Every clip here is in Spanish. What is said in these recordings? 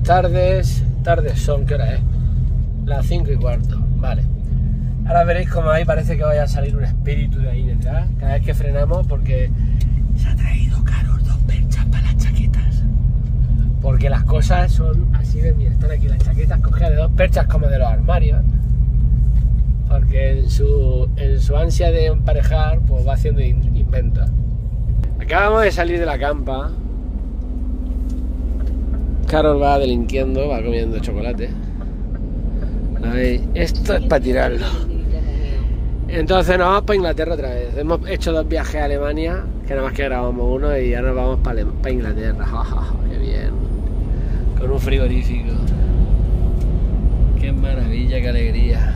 tardes. Tardes son, ¿qué hora es? Las 5:15, vale. Ahora veréis como ahí parece que vaya a salir un espíritu de ahí detrás, cada vez que frenamos, porque se ha traído Carol 2 perchas para las chaquetas. Porque las cosas son así de mí, están aquí las chaquetas cogidas de 2 perchas como de los armarios. Porque en su ansia de emparejar, pues va haciendo inventos. Acabamos de salir de la campa. Carol va delinquiendo, va comiendo chocolate. Ahí. Esto es para tirarlo. Entonces nos vamos para Inglaterra otra vez. Hemos hecho 2 viajes a Alemania, que nada más que grabamos uno, y ahora nos vamos para Inglaterra. ¡Qué bien! Con un frigorífico. ¡Qué maravilla, qué alegría!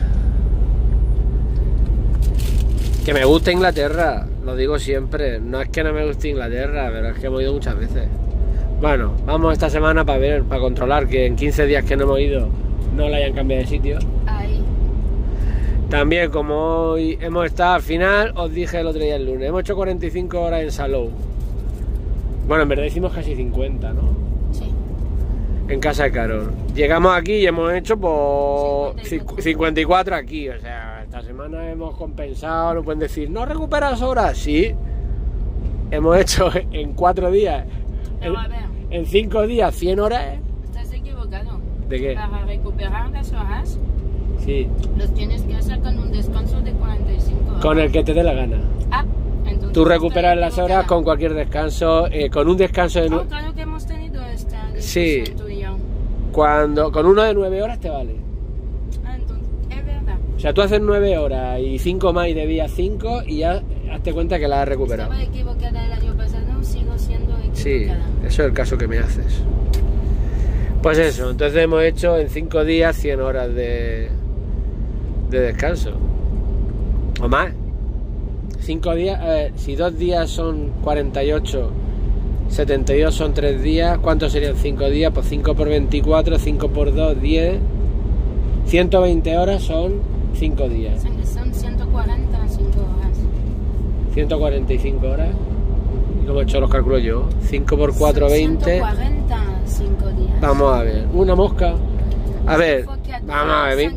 Que me gusta Inglaterra, lo digo siempre. No es que no me guste Inglaterra, pero es que hemos ido muchas veces. Bueno, vamos esta semana para controlar que en 15 días que no hemos ido no la hayan cambiado de sitio. Ahí. También, como hoy hemos estado al final, os dije el otro día el lunes, hemos hecho 45 horas en Salou. Bueno, en verdad hicimos casi 50, ¿no? Sí. En casa de Carol. Llegamos aquí y hemos hecho por 54 aquí, o sea, esta semana hemos compensado, no pueden decir, ¿no recuperas horas? Sí. Hemos hecho en 4 días, en 5 días, 100 horas. Estás equivocado. ¿De qué? Para recuperar las horas, sí, los tienes que hacer con un descanso de 45 horas. Con el que te dé la gana. Entonces tú recuperas las horas con cualquier descanso, con un descanso de... claro que hemos tenido esta discusión, sí, tú y yo. Con uno de 9 horas te vale. Entonces, es verdad. O sea, tú haces 9 horas y 5 más y debías 5 y ya hazte cuenta que la has recuperado. Estaba equivocada el año pasado, sigo siendo equivocada. Sí, eso es el caso que me haces. Pues eso, entonces hemos hecho en 5 días 100 horas de descanso. O más. 5 días, a ver, si 2 días son 48, 72 son 3 días, ¿cuántos serían 5 días? Pues 5 por 24, 5 por 2, 10, 120 horas son 5 días. Son 145 horas. 145 horas. ¿Y cómo he hecho los cálculos yo? 5 por 4, 20. 145 días. Vamos a ver, una mosca. A ver, vamos a ver.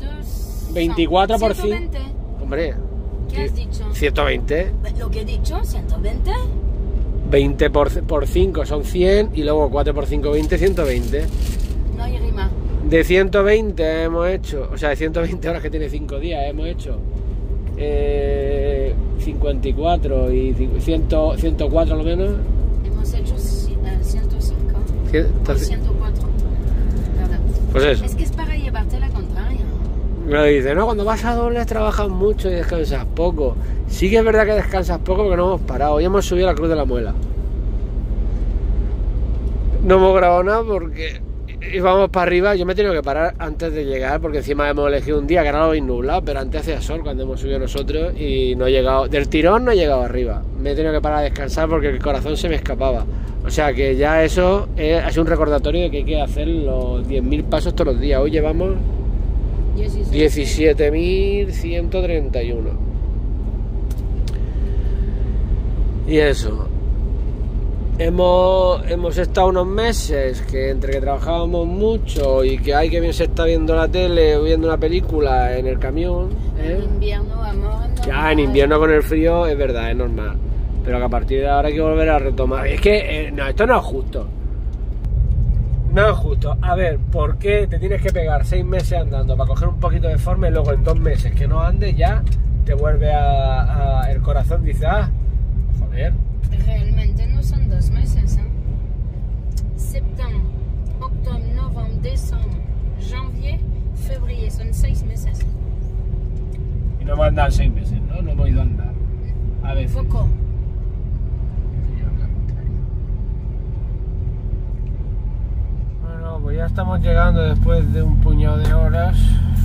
24 por 5. Hombre. ¿Qué has dicho? 120. Lo que he dicho, 120. 20 por 5 son 100 y luego 4 por 5, 20, 120. No hay rima. De 120 hemos hecho, o sea, de 120 horas que tiene 5 días hemos hecho 54 y 104 a lo menos. Hemos hecho 105. 104. ¿Verdad? Pues eso. Es que es para llevarte la contraria. Me dice, no, cuando vas a dobles trabajas mucho y descansas poco. Sí que es verdad que descansas poco porque no hemos parado. Hoy hemos subido la Cruz de la Muela. No hemos grabado nada porque íbamos para arriba. Yo me he tenido que parar antes de llegar porque encima hemos elegido un día que ahora lo habéis nublado, pero antes hacía sol cuando hemos subido nosotros y no he llegado, del tirón no he llegado arriba. Me he tenido que parar a descansar porque el corazón se me escapaba. O sea que ya eso es un recordatorio de que hay que hacer los 10.000 pasos todos los días. Hoy llevamos 17.131. Y eso. Hemos estado unos meses que entre que trabajábamos mucho y que hay que bien se está viendo la tele o viendo una película en el camión. En invierno, amor. Ya, en invierno con el frío es verdad, es normal. Pero que a partir de ahora hay que volver a retomar. Es que no, esto no es justo. No es justo. A ver, ¿por qué te tienes que pegar 6 meses andando para coger un poquito de forma y luego en 2 meses que no andes ya te vuelve el corazón dice, joder. Realmente no son 2 meses, ¿eh? Septiembre, octubre, noviembre, diciembre, janvier, febrero, son 6 meses. Y no hemos andado 6 meses, ¿no? No hemos ido a andar. A veces. Poco. Bueno, pues ya estamos llegando después de un puñado de horas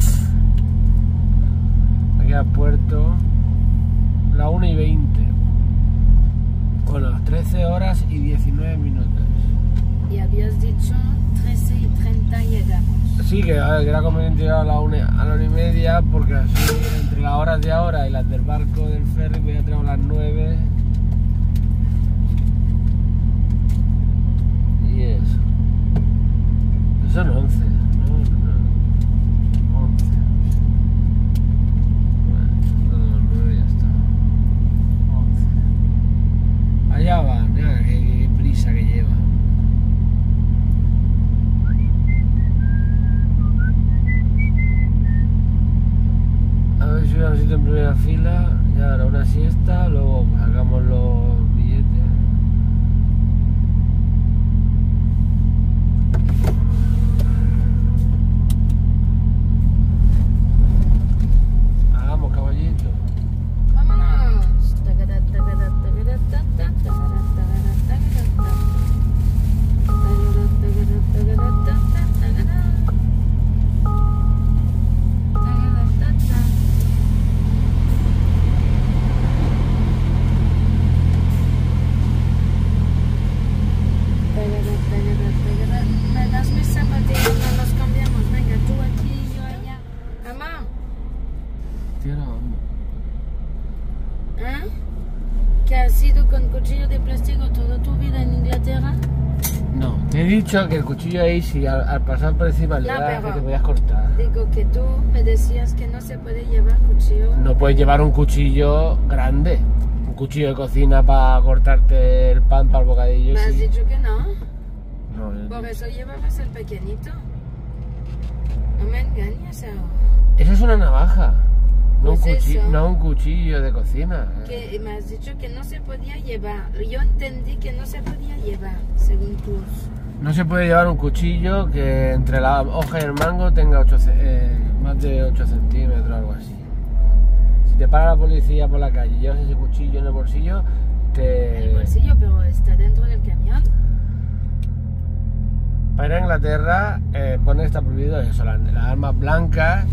aquí a Puerto, la 1:20. Bueno, 13 horas y 19 minutos. Y habías dicho 13:30 llegamos. Sí, que era conveniente llegar a la 1:30 porque así entre las horas de ahora y las del barco del ferry pues ya tenemos las 9. Y eso. Son 11. No. 11. Bueno, 9 ya está. 11. Allá van, ya, qué prisa que lleva. A ver si hubiera un sitio en primera fila, ya ahora una siesta, luego pues, sacamos los billetes. Hagamos, caballito. Vámonos. Me das mis zapatillas, no los cambiamos. Venga, tú aquí y yo allá. Mamá, Estoy grabando. ¿eh? ¿Que has sido con cuchillo de plástico toda tu vida en Inglaterra? No, te he dicho que el cuchillo ahí, si al pasar por encima le No, das, pero- que te podías cortar. Digo que tú me decías que no se puede llevar cuchillo. No puedes llevar un cuchillo grande. Un cuchillo de cocina para cortarte el pan para el bocadillo. Me has Sí. dicho que no. No, yo- Por eso llevabas el pequeñito. No me engañes ahora. Eso es una navaja. No, Pues eso. no un cuchillo de cocina. Que me has dicho que no se podía llevar. Yo entendí que no se podía llevar, según tú. No se puede llevar un cuchillo que entre la hoja y el mango tenga más de 8 centímetros o algo así. Si te para la policía por la calle y llevas ese cuchillo en el bolsillo, El bolsillo, pero está dentro del camión. Para ir a Inglaterra pone está prohibido eso, las armas blancas,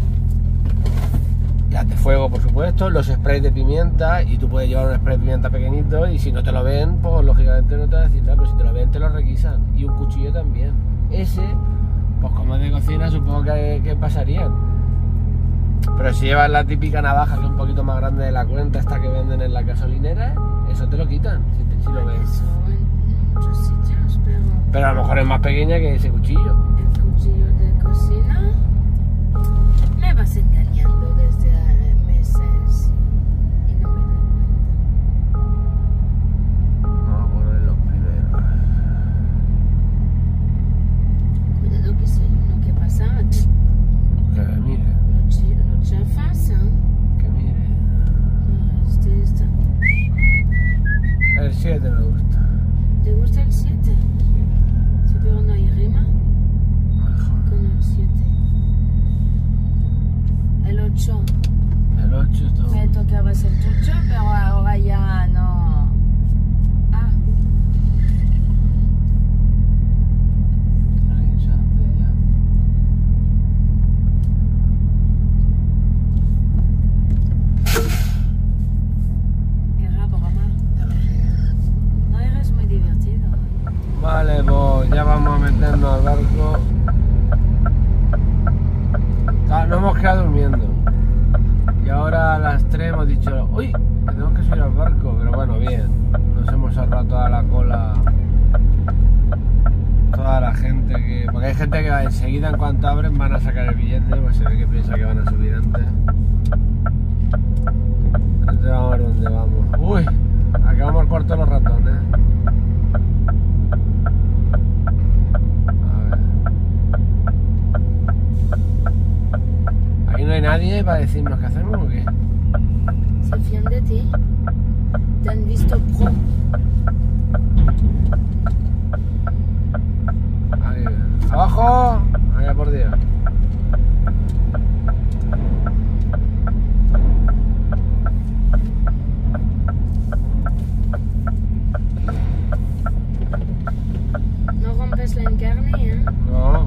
las de fuego por supuesto, los sprays de pimienta, y tú puedes llevar un spray de pimienta pequeñito y si no te lo ven, pues lógicamente no te va a decir nada, pero si te lo ven te lo requisan, y un cuchillo también. Ese, pues como es de cocina supongo que pasarían. Pero si llevas la típica navaja que es un poquito más grande de la cuenta, esta que venden en la gasolinera, eso te lo quitan si lo ves. Eso en muchos sitios, Pero a lo mejor es más pequeña que ese cuchillo. el cuchillo de cocina me vas engañando desde meses y no me doy cuenta. Vamos a poner los primeros. Cuidado que si hay uno que pasa, Que mire, lo chafas, ¿eh? que mire. Este está. El 7 me gusta. ¿Te gusta el 7? Sí, pero no hay rima Mejor. con el 7. El 8. El 8 está Me bueno. tocaba ser el 8, pero ahora ya no. Ah, No hay chance ya. era broma. Ya lo sé. No eres muy divertido. Vale, pues ya vamos a meternos al barco. Nos hemos quedado durmiendo. Y ahora a las 3 hemos dicho, uy, que tenemos que subir al barco. Pero bueno, bien. Nos hemos ahorrado toda la cola. Toda la gente que... Porque hay gente que va enseguida, en cuanto abren, van a sacar el billete. Pues se ve que piensa que van a subir antes. Entonces vamos a ver dónde vamos. Uy, acabamos el cuarto de los ratones. A ver. Aquí no hay nadie para decirnos qué hacemos o qué. Se fían de ti. Te han visto pro. Ahí. ¡Abajo! Vaya por Dios. No rompes la encarne, ¿eh? No.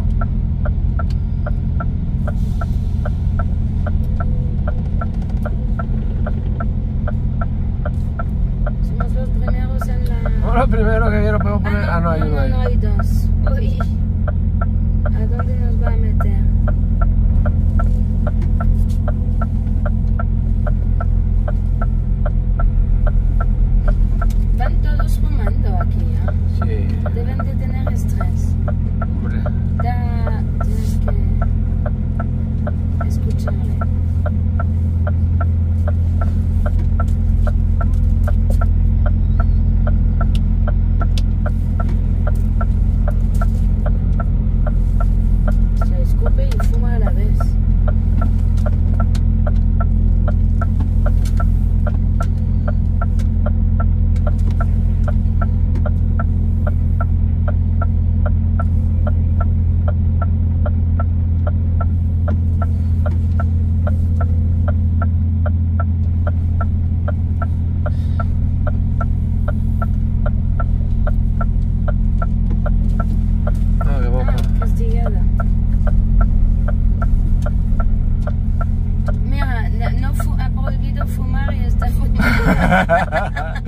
Somos los primeros en la. No, lo primero que quiero podemos poner... Ah, no, hay uno ahí. no hay dos. Uy. ¿A dónde nos va a meter? Van todos fumando aquí, ¿eh? Sí, Deben de tener estrés. hombre. Da prohibido fumar y está fumando.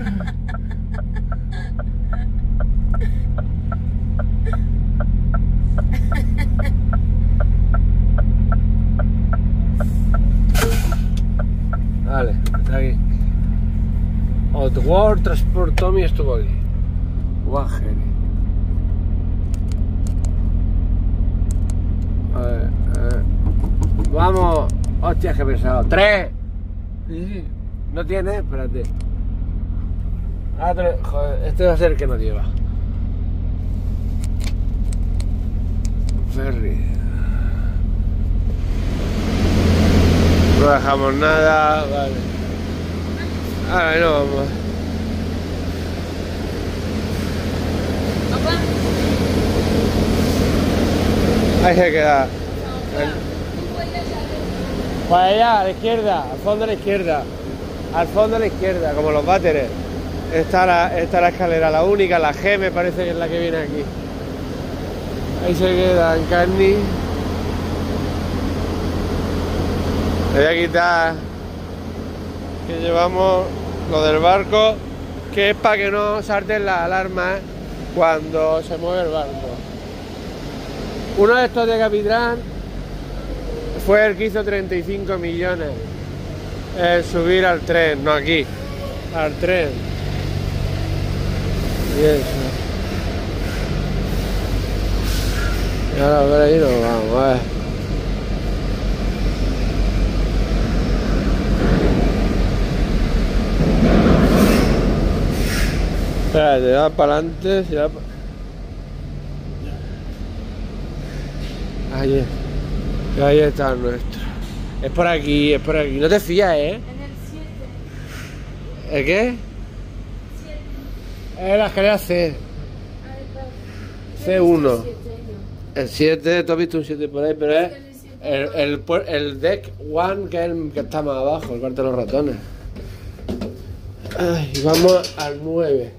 Vale, está aquí. Outward Transport Tommy estuvo aquí. Wageri. Vamos. Hostia, qué pesado. 3. Sí. No tiene, espérate. Joder, este va a ser el que nos lleva. Ferry. No dejamos nada, vale. Ahora no vamos. Ahí se queda. Para allá, a la izquierda, al fondo a la izquierda. Al fondo a la izquierda, como los váteres. Está la escalera, la única, la G me parece que es la que viene aquí. Ahí se queda en Carni. Le voy a quitar que llevamos lo del barco, que es para que no salten las alarmas cuando se mueve el barco. Uno de estos de Capitán fue el que hizo 35 millones. Subir al tren, no aquí, al tren. Y eso. Y ahora por ahí nos vamos, a ver. Espérate, va para adelante, si va ahí está el nuestro. Es por aquí, es por aquí. No te fías, ¿eh? En el 7. ¿El qué? 7. Es la escalera C. C1. El 7, tú has visto un 7 por ahí, pero es el deck 1, que es el que está más abajo, el cuarto de los ratones. Y vamos al 9.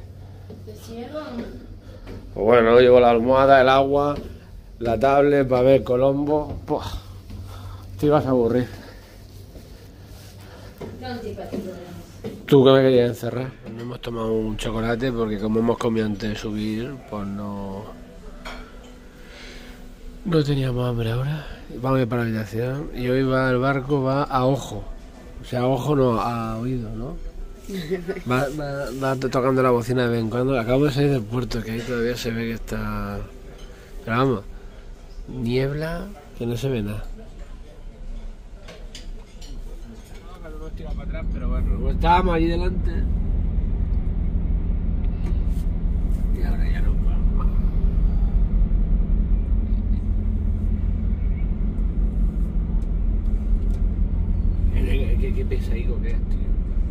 Pues bueno, llevo la almohada, el agua, la tablet para ver Colombo. Puah, te vas a aburrir. ¿Tú qué me querías encerrar? No hemos tomado un chocolate porque como hemos comido antes de subir, pues no teníamos hambre ahora. Vamos a ir para la habitación y hoy el barco va a ojo. O sea, a ojo no, a oído, ¿no? Va tocando la bocina de vez en cuando. Acabo de salir del puerto, que ahí todavía se ve que está... Pero vamos, niebla, que no se ve nada. No, hemos tirado para atrás, pero bueno, estábamos allí delante. Y ahora ya no vamos. Qué pesadico que es, tío.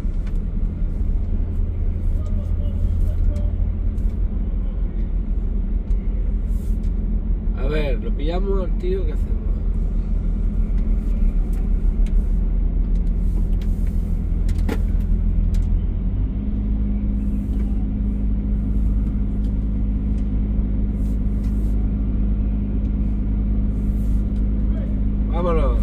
A ver, lo pillamos al tío, ¿qué hacemos? Vámonos.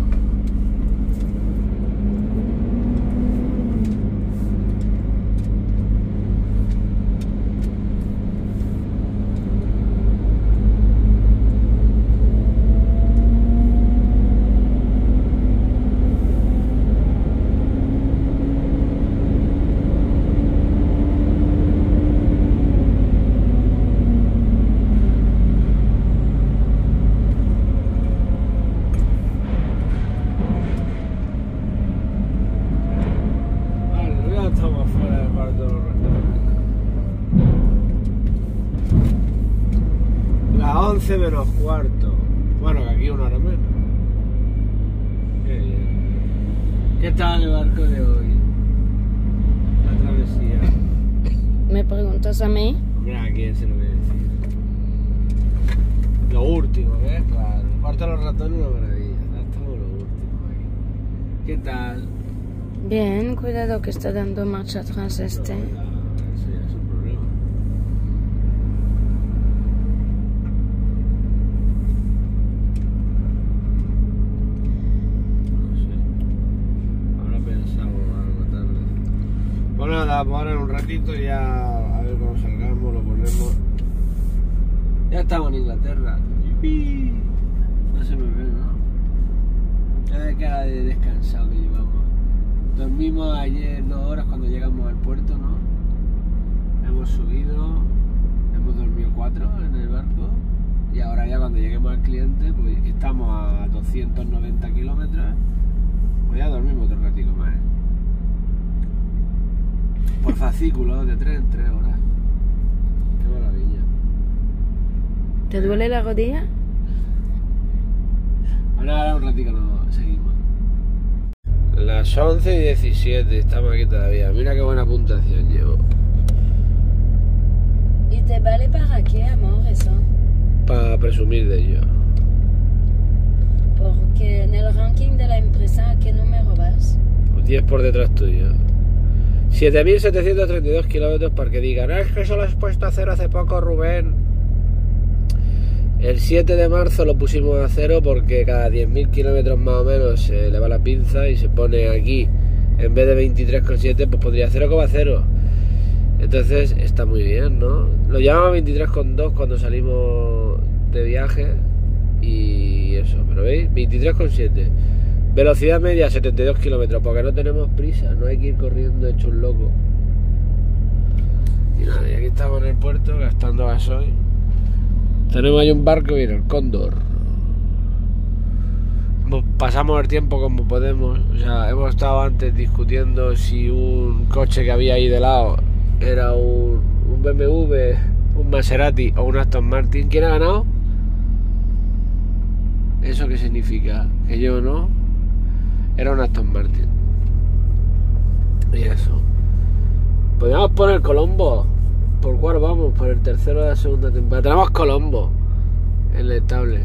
Las 11 menos cuarto. Bueno, que aquí una hora menos. Qué bien. ¿Qué tal el barco de hoy? La travesía. ¿Me preguntas a mí? Hombre, ¿a quién se lo voy a decir? Lo último, ¿ves? Claro. El cuarto de los ratones es una maravilla. Estamos lo último aquí. ¿Qué tal? Bien, cuidado que está dando marcha atrás este. Eso ya es un problema. No sé. Habrá pensado algo nada, pues ahora en un ratito ya a ver cómo salgamos, lo ponemos. Ya estamos en Inglaterra. ¡Yupi! No se me ve, ¿no? Ya de cara de descansado que llevamos. Dormimos ayer 2 horas cuando llegamos al puerto, ¿no? Hemos subido, hemos dormido 4 en el barco y ahora ya cuando lleguemos al cliente, pues estamos a 290 kilómetros, pues ya dormimos otro ratico más. Por fascículos de 3 en 3 horas. Qué maravilla. ¿Te duele la rodilla? Ahora un ratito nos seguimos. Las 11:17, estamos aquí todavía. Mira qué buena puntuación llevo. ¿Y te vale para qué, amor, eso? Para presumir de ello. Porque en el ranking de la empresa, ¿a qué número vas? 10 por detrás tuyo. 7.732 kilómetros para que digan, es que eso lo has puesto a 0 hace poco, Rubén. El 7 de marzo lo pusimos a 0 porque cada 10.000 kilómetros más o menos se le va la pinza y se pone aquí, en vez de 23,7, pues pondría 0,0. Entonces está muy bien, ¿no? Lo llamamos 23,2 cuando salimos de viaje y eso, pero ¿veis? 23,7. Velocidad media 72 kilómetros, porque no tenemos prisa, no hay que ir corriendo hecho un loco. Y nada, y aquí estamos en el puerto gastando gasoil. Tenemos ahí un barco, mira, el Cóndor. Pasamos el tiempo como podemos. O sea, hemos estado antes discutiendo si un coche que había ahí de lado era un BMW, un Maserati o un Aston Martin. ¿Quién ha ganado? ¿Eso qué significa? Que yo no. Era un Aston Martin. Y eso. Podríamos poner Colombo. ¿Por cuál vamos? Por el tercero de la segunda temporada. Tenemos Colombo en el estable.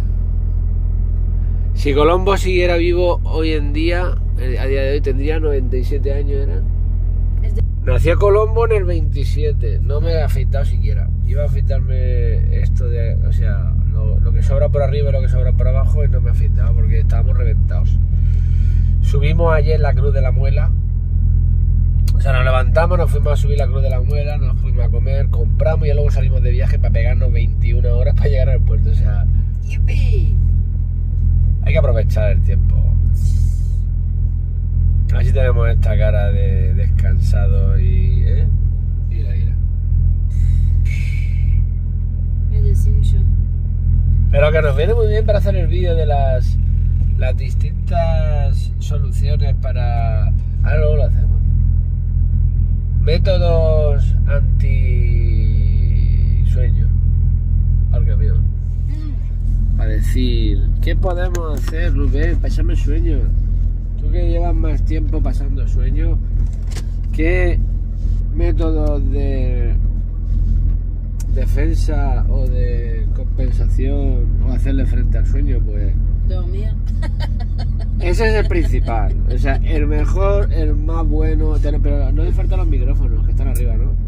Si Colombo siguiera vivo hoy en día, a día de hoy tendría 97 años, ¿era? Nació Colombo en el 27. No me he afeitado siquiera. Iba a afeitarme esto de... O sea, lo que sobra por arriba y lo que sobra por abajo, y no me he afeitado porque estábamos reventados. Subimos ayer la Cruz de la Muela. O sea, nos levantamos, nos fuimos a subir la Cruz de la Muela, nos fuimos a comer, compramos y luego salimos de viaje para pegarnos 21 horas para llegar al puerto. O sea, ¡yupi! Hay que aprovechar el tiempo. Así tenemos esta cara de descansado y... Mira. Pero que nos viene muy bien para hacer el vídeo de las distintas soluciones para... Ahora luego lo hacemos. Métodos anti-sueño al camión. Para decir, ¿qué podemos hacer, Rubén? Pasarme sueño. Tú que llevas más tiempo pasando sueño, ¿qué métodos de defensa o de compensación o hacerle frente al sueño? Pues dormir. Ese es el principal, o sea, el mejor, el más bueno, pero no le faltan los micrófonos que están arriba, ¿no?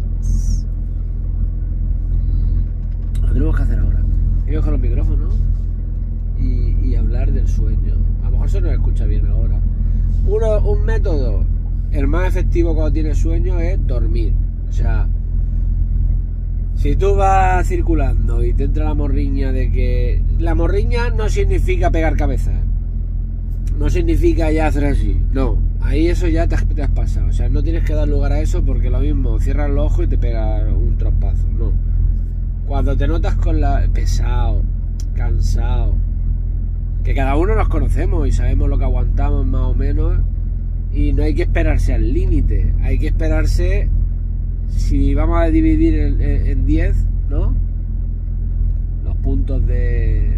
Lo tenemos que hacer ahora. Hay que coger los micrófonos y hablar del sueño. A lo mejor se nos escucha bien ahora. Un método, el más efectivo cuando tienes sueño, es dormir. O sea, si tú vas circulando y te entra la morriña de que... La morriña no significa pegar cabeza. No significa ya hacer así. No, ahí eso ya te has pasado. O sea, no tienes que dar lugar a eso porque lo mismo, cierras los ojos y te pega un trompazo. No. Cuando te notas con la... pesado, cansado, que cada uno nos conocemos y sabemos lo que aguantamos más o menos, y no hay que esperarse al límite, hay que esperarse, si vamos a dividir en 10, ¿no? Los puntos de...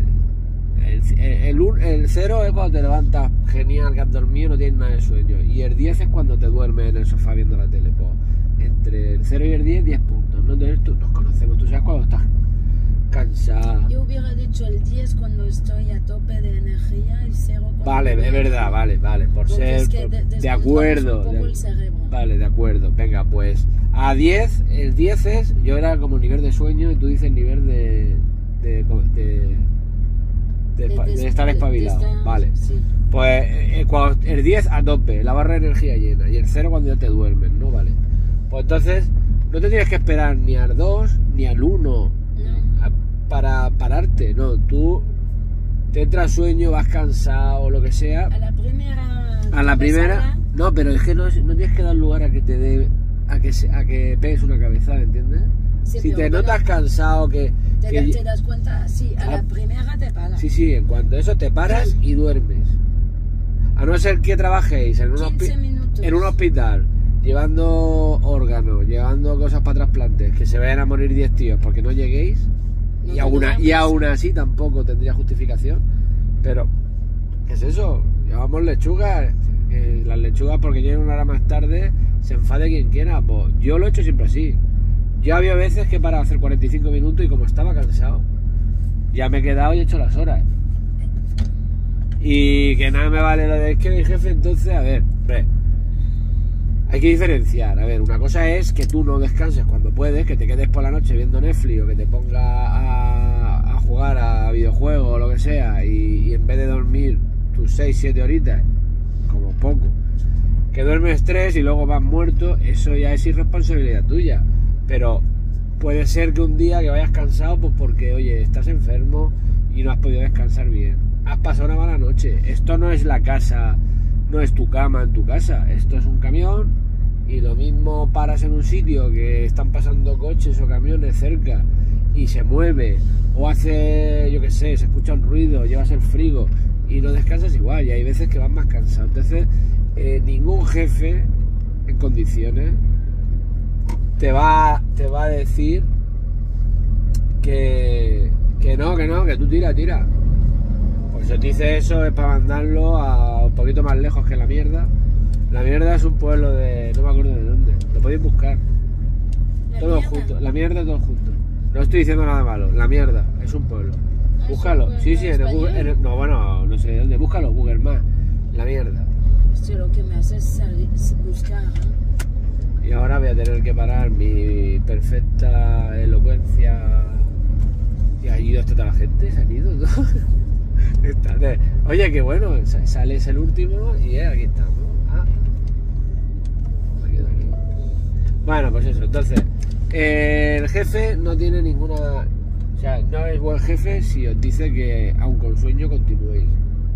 El 0 es cuando te levantas genial, que has dormido, no tienes nada de sueño, y el 10 es cuando te duermes en el sofá viendo la tele. Pues, entre el 0 y el 10 puntos, ¿no? Entonces nos conocemos, tú sabes cuando estás cansada. Yo hubiera dicho el 10 cuando estoy a tope de energía y 0 cuando... Vale, es verdad, vale, por ser... Es que de acuerdo. Un poco el cerebro. Vale, de acuerdo, venga, pues a 10, el 10 es, yo era como nivel de sueño y tú dices nivel de estar espabilado, vale. Sí. Pues el 10 a tope, la barra de energía llena, y el 0 cuando ya te duermes, ¿no? Vale. Pues entonces no te tienes que esperar ni al 2 ni al 1 No. para pararte, no, tú te entra sueño, vas cansado, lo que sea. A la primera. Primera, no, pero es que no tienes que dar lugar a que te dé, a que pegues una cabezada, ¿entiendes? Sí, Si te pero notas cansado, te te das cuenta, sí, a la primera te paras. Sí, en cuanto a eso te paras y duermes. A no ser que trabajéis en 15 minutos. en un hospital, llevando órganos, llevando cosas para trasplantes, que se vayan a morir 10 tíos porque no lleguéis, No y aún así tampoco tendría justificación. Pero, ¿qué es eso? Llevamos lechugas, las lechugas porque lleguen una hora más tarde, se enfade quien quiera. Pues yo lo he hecho siempre así. Yo había veces que he parado a hacer 45 minutos y como estaba cansado, ya me he quedado y he hecho las horas. Y que nada me vale lo de es que mi jefe, entonces, a ver, hombre, hay que diferenciar. A ver, una cosa es que tú no descanses cuando puedes, que te quedes por la noche viendo Netflix o que te pongas a jugar a videojuegos o lo que sea y en vez de dormir tus 6-7 horitas, como poco, que duermes 3 y luego vas muerto, eso ya es irresponsabilidad tuya. Pero puede ser que un día que vayas cansado, pues porque, oye, estás enfermo y no has podido descansar bien. Has pasado una mala noche. Esto no es la casa, no es tu cama en tu casa. Esto es un camión y lo mismo paras en un sitio que están pasando coches o camiones cerca y se mueve o hace, yo qué sé, se escucha un ruido, llevas el frigo y no descansas igual. Y hay veces que vas más cansado. Entonces, ningún jefe en condiciones te va a decir que tú tira. Pues si te dice eso es para mandarlo a un poquito más lejos que la mierda. La mierda es un pueblo de... no me acuerdo de dónde. Lo podéis buscar. Todos juntos. La mierda todos juntos. No estoy diciendo nada malo. La mierda es un pueblo. Búscalo. Sí, en el Google... no, bueno, no sé de dónde. Búscalo, Google Maps. La mierda. Hostia, lo que me hace es buscar, ¿eh? Y ahora voy a tener que parar mi perfecta elocuencia. ¿Y ha ido hasta toda la gente? ¿Se han ido? Oye, qué bueno, sales el último y aquí estamos. Me quedo aquí. Bueno, pues eso, entonces, el jefe no tiene ninguna... O sea, no es buen jefe si os dice que aun con sueño continuéis.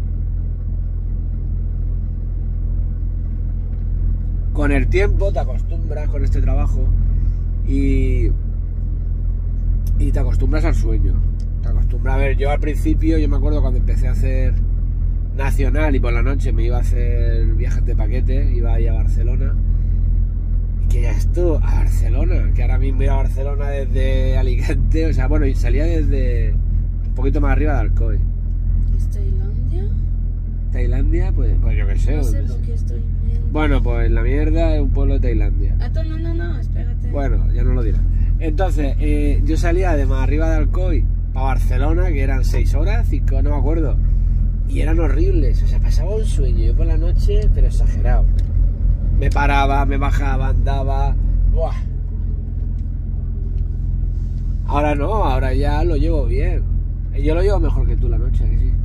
Con el tiempo te acostumbras con este trabajo y te acostumbras al sueño. Te acostumbras a ver, yo al principio, yo me acuerdo cuando empecé a hacer nacional y por la noche me iba a hacer viajes de paquete, iba a ir a Barcelona. Y que ya esto, a Barcelona, que ahora mismo ir a Barcelona desde Alicante, o sea, bueno, y salía desde un poquito más arriba de Alcoy. ¿Es Tailandia? Tailandia, pues yo qué sé. No sé por qué estoy viendo. Bueno, pues la mierda es un pueblo de Tailandia. No, espérate. Bueno, ya no lo dirá. Entonces, yo salía de más arriba de Alcoy para Barcelona, que eran 6 horas, 5, no me acuerdo. Y eran horribles, o sea, pasaba un sueño yo por la noche, pero exagerado. Me paraba, me bajaba, andaba. ¡Buah! Ahora no, ahora ya lo llevo bien. Yo lo llevo mejor que tú la noche, ¿que sí?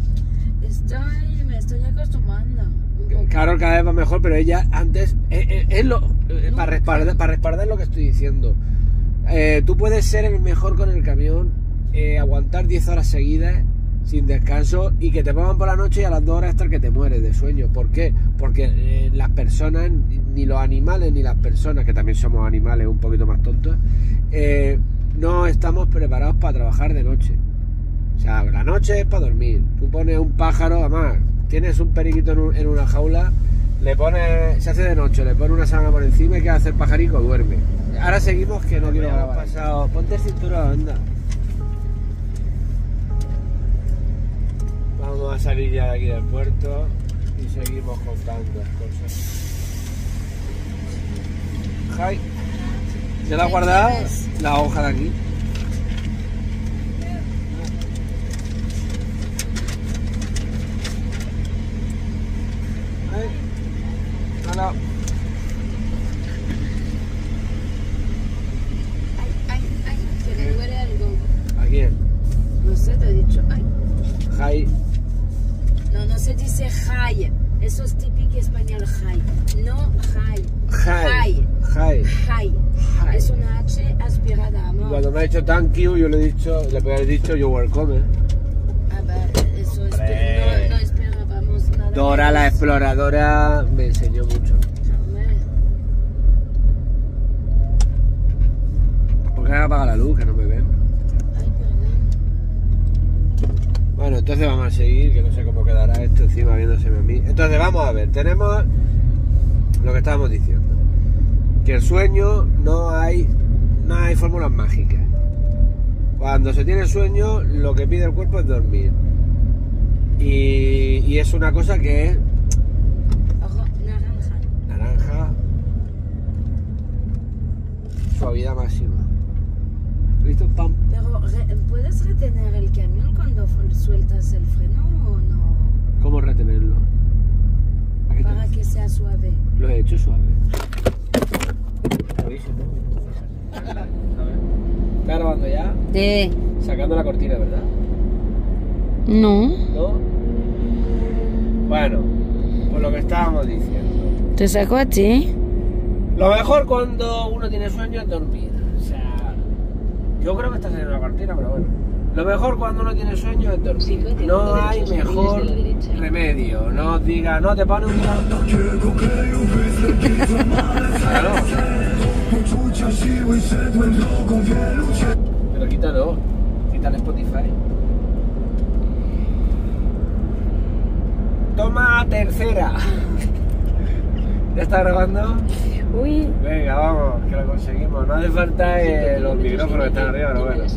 Me estoy acostumbrando. Claro, cada vez va mejor, pero ella antes... para respaldar lo que estoy diciendo. Tú puedes ser el mejor con el camión, aguantar 10 horas seguidas sin descanso y que te pongan por la noche y a las 2 horas estar que te mueres de sueño. ¿Por qué? Porque las personas, ni los animales ni las personas, que también somos animales un poquito más tontos, no estamos preparados para trabajar de noche. O sea, la noche es para dormir. Tú pones un pájaro, además, tienes un periquito en una jaula, le pones, se hace de noche, le pones una sábana por encima y ¿qué hace el pajarico? Duerme. Ahora seguimos, que no quiero grabar. Pasado. Ponte el cinturón, anda. Vamos a salir ya de aquí del puerto y seguimos contando cosas. Jai, ¿se la has guardado la hoja de aquí? Hola. Ay, que le duele algo. ¿A quién? No sé, te he dicho, ay. Jai. No se dice jai. Eso es típico español, jai. No jai. Jai. Hi. Hi. Hi. Es una H aspirada, Y amor. cuando me ha dicho thank you, yo le podría haber dicho you're welcome. Ah, bah, eso Hombre. no esperábamos nada. Dora la menos. exploradora me enseñó mucho. Hombre. ¿Por qué no apaga la luz? Que no me ven. Ay, perdón. Bueno, entonces vamos a seguir, que no sé cómo quedará esto encima viéndoseme a mí. Entonces vamos a ver, tenemos lo que estábamos diciendo. Que el sueño no hay fórmulas mágicas. Cuando se tiene sueño, lo que pide el cuerpo es dormir. Y es una cosa que es Ojo, naranja. naranja, suavidad máxima. ¿Listo? Pam. Pero, ¿puedes retener el camión cuando sueltas el freno o no? ¿Cómo retenerlo? ¿A qué te- Para que sea suave. Lo he hecho suave. Lo dije, ¿no? A ver. ¿Está grabando ya? Sacando la cortina, ¿verdad? No. ¿No? Bueno, pues lo que estábamos diciendo. ¿Te saco a ti? Lo mejor cuando uno tiene sueño es dormir. O sea, yo creo que está saliendo la cortina, pero bueno. Lo mejor cuando uno tiene sueño es dormir. No hay mejor remedio. No os diga, no te pones un Claro. Pero quítalo. Quítale Spotify. Toma tercera. ¿Ya está grabando? Uy. Venga, vamos, que lo conseguimos. No hace falta los micrófonos que están arriba, pero bueno.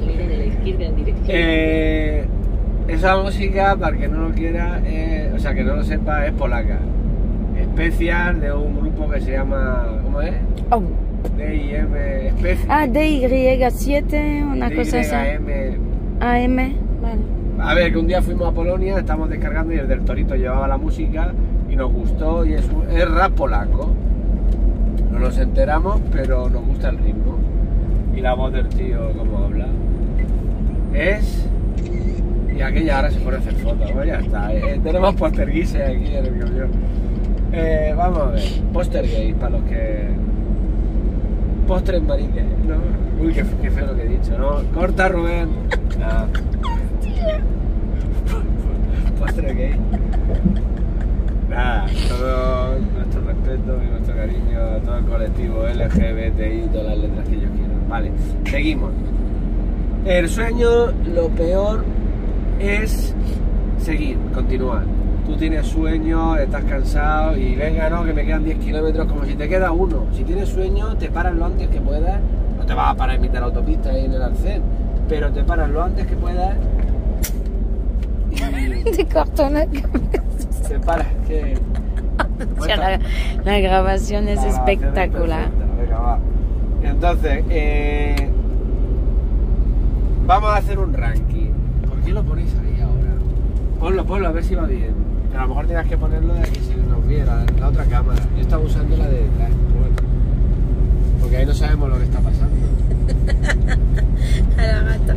Esa música, para el que no lo quiera, o sea, que no lo sepa, es polaca. Especial de un grupo que se llama... ¿Cómo es? Oh. D.I.M. Especial. Ah, DY7, una cosa así. D.I.M. AM, vale. A ver, que un día fuimos a Polonia, estábamos descargando y el del Torito llevaba la música y nos gustó y es rap polaco. No nos enteramos, pero nos gusta el ritmo. Y la voz del tío, como habla. Y aquella ahora se pone a hacer fotos, pues ya está. Tenemos posterguises aquí en el camión. Vamos a ver, postergate para los que... Postres mariques, ¿no? Uy, qué feo lo que he dicho, ¿no? Corta, Rubén. No. Postergate. Nada, todo nuestro respeto y nuestro cariño a todo el colectivo LGBTI y todas las letras que ellos quieran. Vale, seguimos. El sueño, lo peor es seguir, continuar. Tú tienes sueño, estás cansado y venga, no, que me quedan 10 kilómetros, como si te queda uno. Si tienes sueño, te paras lo antes que puedas. No te vas a parar en mitad de la autopista ahí en el arcén, pero te paras lo antes que puedas. Te corto la cabeza. Te paras, que... La grabación es La grabación espectacular. es perfecta. Venga, va. Entonces, vamos a hacer un ranking. ¿Por qué lo ponéis ahí ahora? Ponlo, a ver si va bien. Pero a lo mejor tienes que ponerlo de que se nos viera, la otra cámara. Yo estaba usando la de detrás, bueno, porque ahí no sabemos lo que está pasando. A la gata.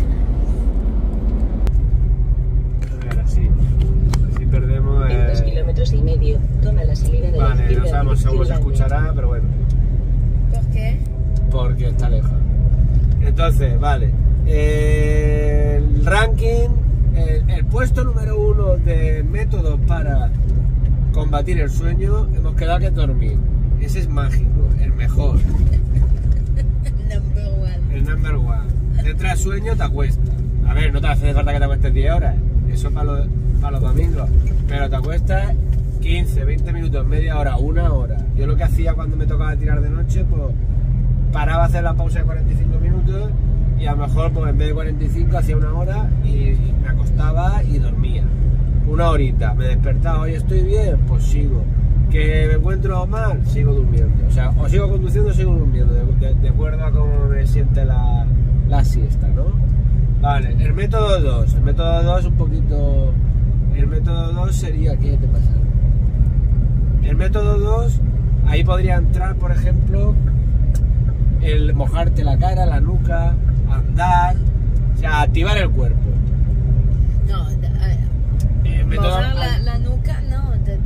A ver, así perdemos... En 2 kilómetros y medio, toma la salida de la Vale, izquierda. no sabemos seguro se escuchará, pero bueno. ¿Por qué? Porque está lejos. Entonces, vale. El ranking, el puesto número 1 de métodos para combatir el sueño, hemos quedado que es dormir. Ese es mágico, el mejor. Number one. El number one. Te traes sueño, te acuestas. A ver, no te hace falta que te acuestes 10 horas. Eso para los domingos. Pero te acuestas 15, 20 minutos, media hora, una hora. Yo lo que hacía cuando me tocaba tirar de noche, pues paraba a hacer la pausa de 45 minutos y a lo mejor pues en vez de 45 hacía una hora y me acostaba y dormía. Una horita, me despertaba, oye, estoy bien, pues sigo. Que me encuentro mal, sigo durmiendo. O sea, o sigo conduciendo o sigo durmiendo, de acuerdo a cómo me siente la siesta, ¿no? Vale, el método 2. El método 2 un poquito... El método 2 sería... ¿Qué te pasa? El método 2, ahí podría entrar, por ejemplo, el mojarte la cara, la nuca, andar, o sea, activar el cuerpo. No, El método... mojar la nuca, no,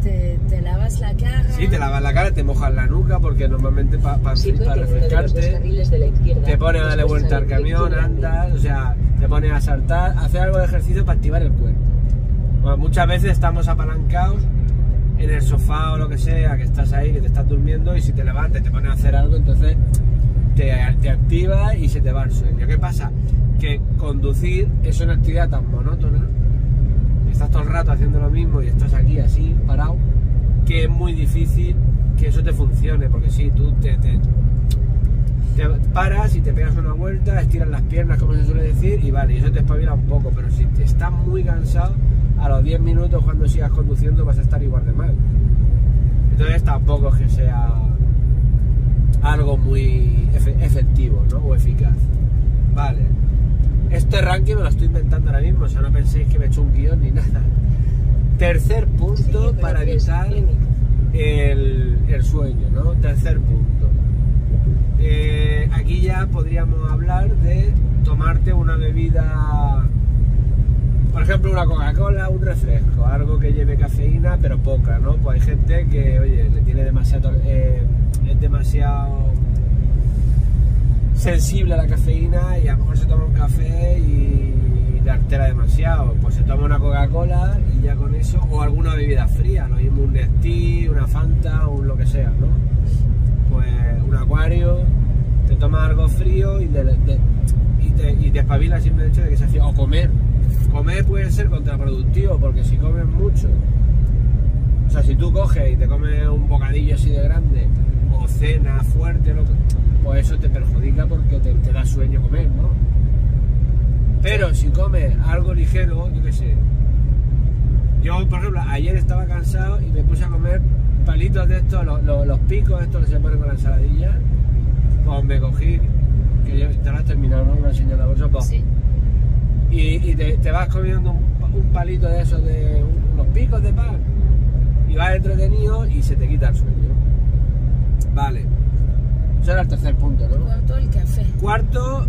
te lavas la cara. Sí, te lavas la cara, te mojas la nuca porque normalmente para Sitúate en uno de los dos refrescarte carriles de la izquierda. te pones a darle Después vuelta al sale camión, Victoria andas, o sea, te pones a saltar, hacer algo de ejercicio para activar el cuerpo. Bueno, muchas veces estamos apalancados en el sofá o lo que sea, que estás ahí, que te estás durmiendo y si te levantas y te pones a hacer algo, entonces te activa y se te va el sueño. ¿Qué pasa? Que conducir es una actividad tan monótona, estás todo el rato haciendo lo mismo y estás aquí así, parado, que es muy difícil que eso te funcione, porque si tú te paras y te pegas una vuelta, estiras las piernas, como se suele decir, y vale, y eso te espabila un poco, pero si estás muy cansado, a los 10 minutos cuando sigas conduciendo vas a estar igual de mal. Entonces tampoco es que sea algo muy efectivo, ¿no? O eficaz. Vale. Este ranking me lo estoy inventando ahora mismo, o sea, no penséis que me he hecho un guión ni nada. Tercer punto para evitar el sueño, ¿no? Tercer punto. Aquí ya podríamos hablar de tomarte una bebida, por ejemplo una Coca-Cola, un refresco, algo que lleve cafeína pero poca, ¿no? Pues hay gente que, oye, le tiene demasiado, es demasiado sensible a la cafeína y a lo mejor se toma un café y le altera demasiado, pues se toma una Coca-Cola y ya con eso, o alguna bebida fría, lo mismo un Nestí, una Fanta, un lo que sea, ¿no? Pues un Acuario, te tomas algo frío y te espabila el simple hecho de que se hacía, o comer puede ser contraproductivo, porque si comes mucho, o sea, si tú coges y te comes un bocadillo así de grande, o cena fuerte, pues eso te perjudica porque te da sueño comer, ¿no? Pero si comes algo ligero, yo qué sé, yo por ejemplo ayer estaba cansado y me puse a comer palitos de estos, los picos estos que se ponen con la ensaladilla, pues me cogí, que ya te lo has terminado, ¿no? Una señora bolsa, pues, sí. Y te vas comiendo un palito de esos, de unos picos de pan, y vas entretenido y se te quita el sueño. Vale. Eso era el tercer punto, ¿no? Cuarto, el café. Cuarto,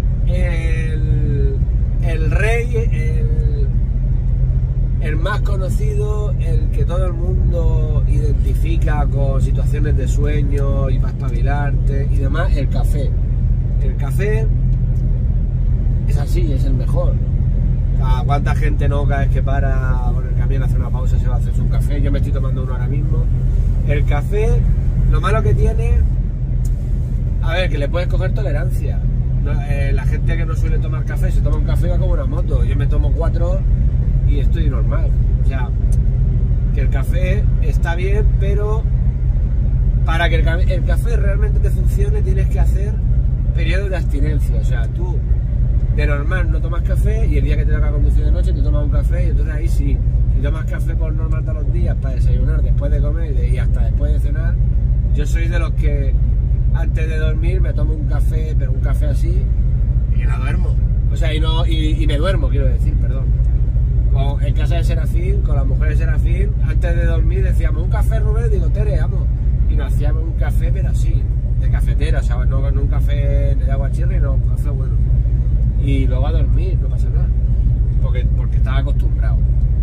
el rey, el más conocido, el que todo el mundo identifica con situaciones de sueño y para espabilarte y demás, el café. El café es así, es el mejor. ¿Cuánta gente no cada vez que para con el camión hace una pausa se va a hacerse un café? Yo me estoy tomando uno ahora mismo. El café, lo malo que tiene, a ver, que le puedes coger tolerancia. La gente que no suele tomar café se toma un café y va como una moto. Yo me tomo 4 y estoy normal. O sea, que el café está bien, pero para que el café realmente te funcione tienes que hacer periodos de abstinencia. O sea, tú de normal no tomas café y el día que te toca conducir de noche te tomas un café y entonces ahí sí, si tomas café por normal todos los días para desayunar, después de comer y hasta después de cenar, yo soy de los que antes de dormir me tomo un café, pero un café así y no duermo. O sea, y me duermo, quiero decir, perdón. En casa de Serafín, con las mujeres de Serafín, antes de dormir decíamos un café, Rubén, digo, Tere, vamos. Y nos hacíamos un café, pero así, de cafetera, o sea, no un café de agua chirri, no, un café bueno. Y luego a dormir, no pasa nada, porque estaba acostumbrado.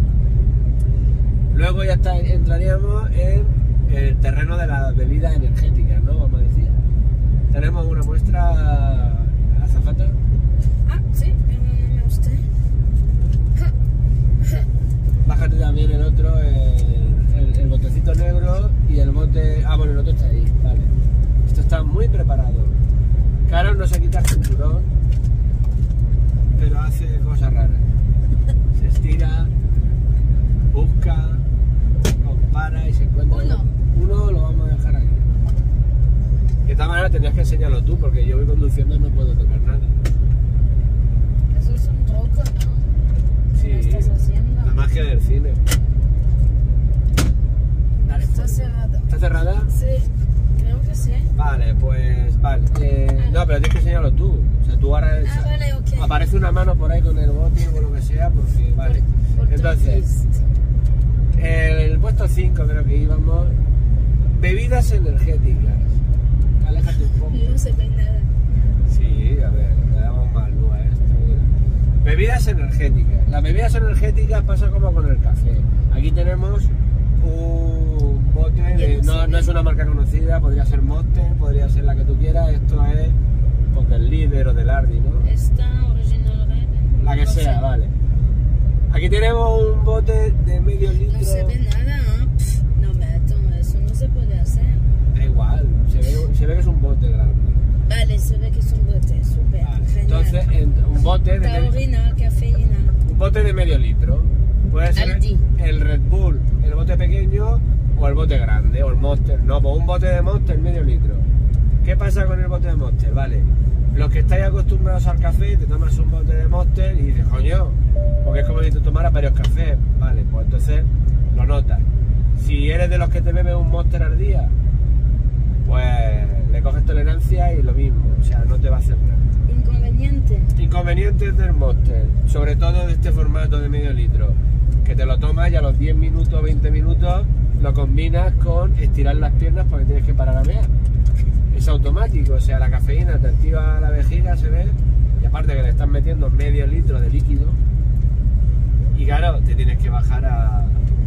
Luego ya entraríamos en el terreno de las bebidas energéticas, ¿no? Vamos a decir. Tenemos una muestra, azafata. Ah, sí, me gusta. Bájate también el otro, el botecito negro y el bote... Ah, bueno, el otro está ahí, vale. Esto está muy preparado. Carol no se quita el cinturón, pero hace cosas raras. Se estira, busca, compara y se encuentra... Uno lo vamos a dejar aquí. De esta manera tendrías que enseñarlo tú, porque yo voy conduciendo y no puedo tocar nada. Eso es un truco, ¿no? Sí, ¿Qué estás haciendo? la magia del cine. Dale, Está cerrado. ¿Está cerrada? Sí, creo que sí. Vale, pues vale. No, pero tienes que enseñarlo tú. O sea, tú ahora vale, ok. aparece una mano por ahí con el bote o lo que sea, porque vale. Entonces, el puesto 5 creo que íbamos. Bebidas energéticas. Aléjate un poco. No se ve nada. Sí, a ver, le damos más luz a esto. Bebidas energéticas. Las bebidas energéticas pasa como con el café. Aquí tenemos un bote, no es una marca conocida, podría ser Monster, podría ser la que tú quieras, esto es pues, del líder o del Ardi, ¿no? Esta original Red. La que sea, vale. Aquí tenemos un bote de medio litro. No se ve nada, ¿eh? No, me attends, eso no se puede hacer. Da igual, se ve que es un bote grande. Vale, se ve que es un bote, súper, Vale, genial. entonces, un bote de Taurina, cafeína. un bote de medio litro. Puede ser Aldi. el Red Bull, el bote pequeño o el bote grande o el Monster. No, pues un bote de Monster medio litro. ¿Qué pasa con el bote de Monster? Vale, los que estáis acostumbrados al café, te tomas un bote de Monster y dices, coño, porque es como si te tomaras varios cafés. Vale, pues entonces lo notas. Si eres de los que te bebes un Monster al día, pues le coges tolerancia y lo mismo, o sea, no te va a hacer nada. Inconveniente. Inconvenientes del Monster, sobre todo de este formato de medio litro, que te lo tomas y a los 10 minutos, 20 minutos lo combinas con estirar las piernas porque tienes que parar a mear. Es automático, o sea, la cafeína te activa la vejiga, se ve, y aparte que le estás metiendo medio litro de líquido, y claro, te tienes que bajar a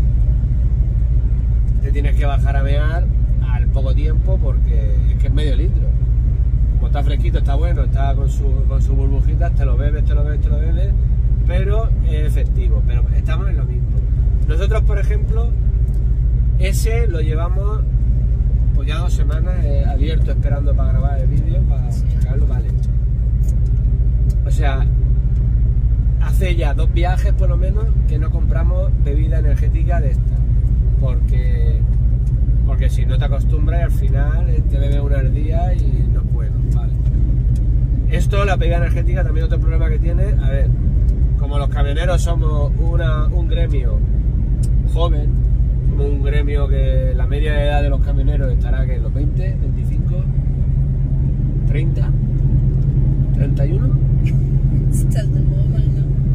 mear al poco tiempo porque es que es medio litro. Como está fresquito, está bueno, está con su burbujitas, te lo bebes, pero es efectivo, pero estamos en lo mismo. Nosotros, por ejemplo, ese lo llevamos pues ya 2 semanas abierto esperando para grabar el vídeo, para sacarlo, vale. O sea, hace ya 2 viajes por lo menos que no compramos bebida energética de esta, porque si no te acostumbras al final te bebes una al día y no puedo, vale. Esto, la bebida energética, también otro problema que tiene, a ver, como los camioneros somos un gremio joven, somos un gremio que la media de edad de los camioneros estará que en los 20, 25, 30, 31. Estás de normal,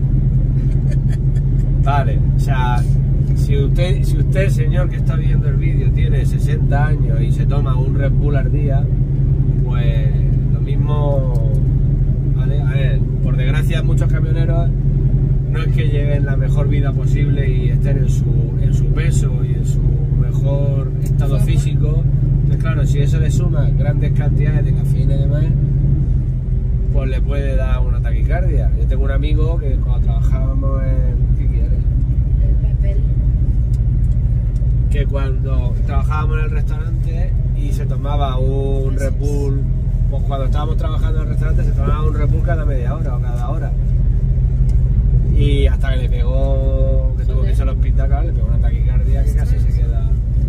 ¿no? Vale, o sea, si usted, señor que está viendo el vídeo, tiene 60 años y se toma un Red Bull al día, pues lo mismo, ¿vale? A ver, por desgracia muchos camioneros no es que lleven la mejor vida posible y estén en su peso y en su mejor estado físico. Entonces claro, si eso le suma grandes cantidades de cafeína y demás, pues le puede dar una taquicardia. Yo tengo un amigo que cuando trabajábamos en... ¿Qué quieres? El papel. Que cuando trabajábamos en el restaurante y se tomaba un Red Bull, pues cuando estábamos trabajando en el restaurante se tomaba un Red Bull cada media hora o cada hora. Y hasta que le pegó, que tuvo que irse al hospital, le pegó una taquicardia que casi se queda.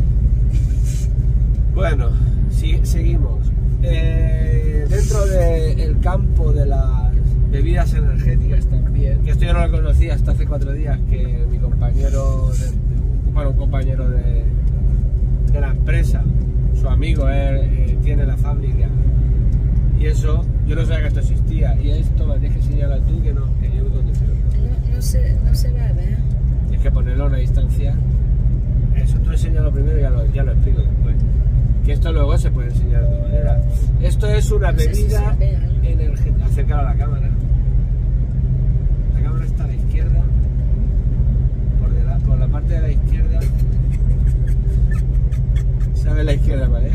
Bueno, seguimos. Dentro del campo de las bebidas energéticas también, que esto yo no lo conocía hasta hace 4 días, que mi compañero, un compañero de la empresa, su amigo, tiene la fábrica, y eso, yo no sabía que esto existía, y esto me tienes que señalar tú que no, que yo no te fío. No se va a ver. Tienes que ponerlo a una distancia. Eso, tú enséñalo primero y ya lo explico después. Que esto luego se puede enseñar de otra manera. Esto es una bebida energética. Acércalo a la cámara. La cámara está a la izquierda. Por la parte de la izquierda. ¿Sabes la izquierda, vale?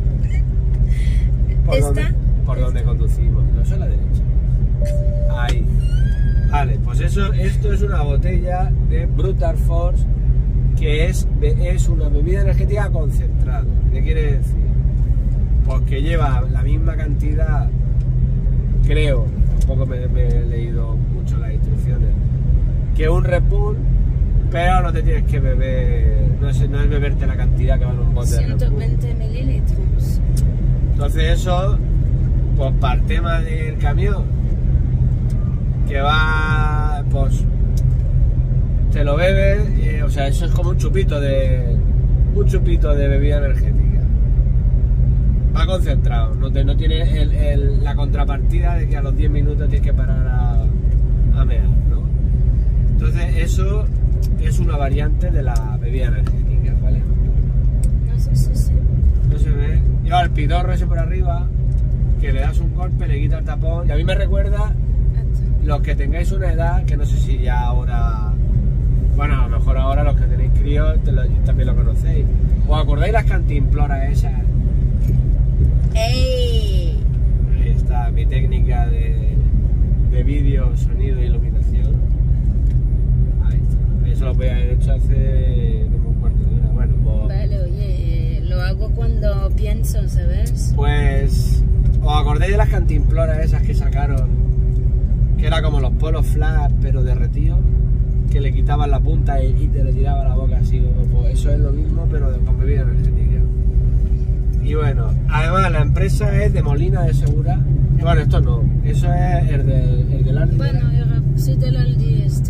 Por donde conducimos. No es a la derecha. Ahí. Vale, pues esto es una botella de Brutal Force, que es una bebida energética concentrada. ¿Qué quiere decir? Pues que lleva la misma cantidad, creo, tampoco me he leído mucho las instrucciones, que un Red Bull, pero no te tienes que beber, no es beberte la cantidad que va en un bote de Red Bull. 120 mililitros. Entonces eso, pues para el tema del camión, que va, pues te lo bebes, o sea, eso es como un chupito de bebida energética. Va concentrado, no tiene la contrapartida de que a los 10 minutos tienes que parar a mear, ¿no? Entonces eso es una variante de la bebida energética, ¿vale? No sé si sí. No se ve. Lleva el pitorro ese por arriba, que le das un golpe, le quita el tapón, y a mí me recuerda, los que tengáis una edad, que no sé si ya ahora Bueno, a lo mejor ahora los que tenéis críos también lo conocéis. ¿Os acordáis las cantimploras esas? ¡Ey! Ahí está mi técnica de vídeo, sonido e iluminación. Ahí está. Eso lo podía haber hecho hace como un cuarto de hora. Bueno, pues... Vale, oye, lo hago cuando pienso, ¿sabes? Pues... ¿Os acordáis de las cantimploras esas que sacaron? Que era como los polos flash, pero derretidos. Que le quitaban la punta y te le tiraba la boca así como... Pues eso es lo mismo, pero con bebida energética. Y bueno, además la empresa es de Molina de Segura. Y bueno, esto no, eso es el del Aldi. Bueno, sí del Aldi este.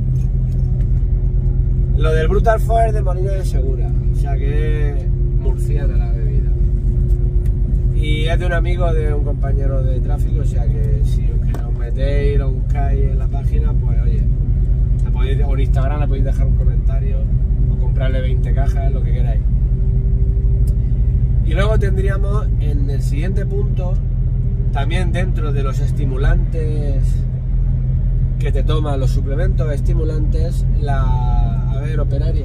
Lo del Brutal Force es de Molina de Segura, o sea que es murciana la bebida. Y es de un amigo de un compañero de tráfico, o sea que si os metéis y lo buscáis en la página, pues oye, o en Instagram le podéis dejar un comentario o comprarle 20 cajas, lo que queráis. Y luego tendríamos en el siguiente punto, también dentro de los estimulantes que te toman, los suplementos estimulantes, a ver, operaria,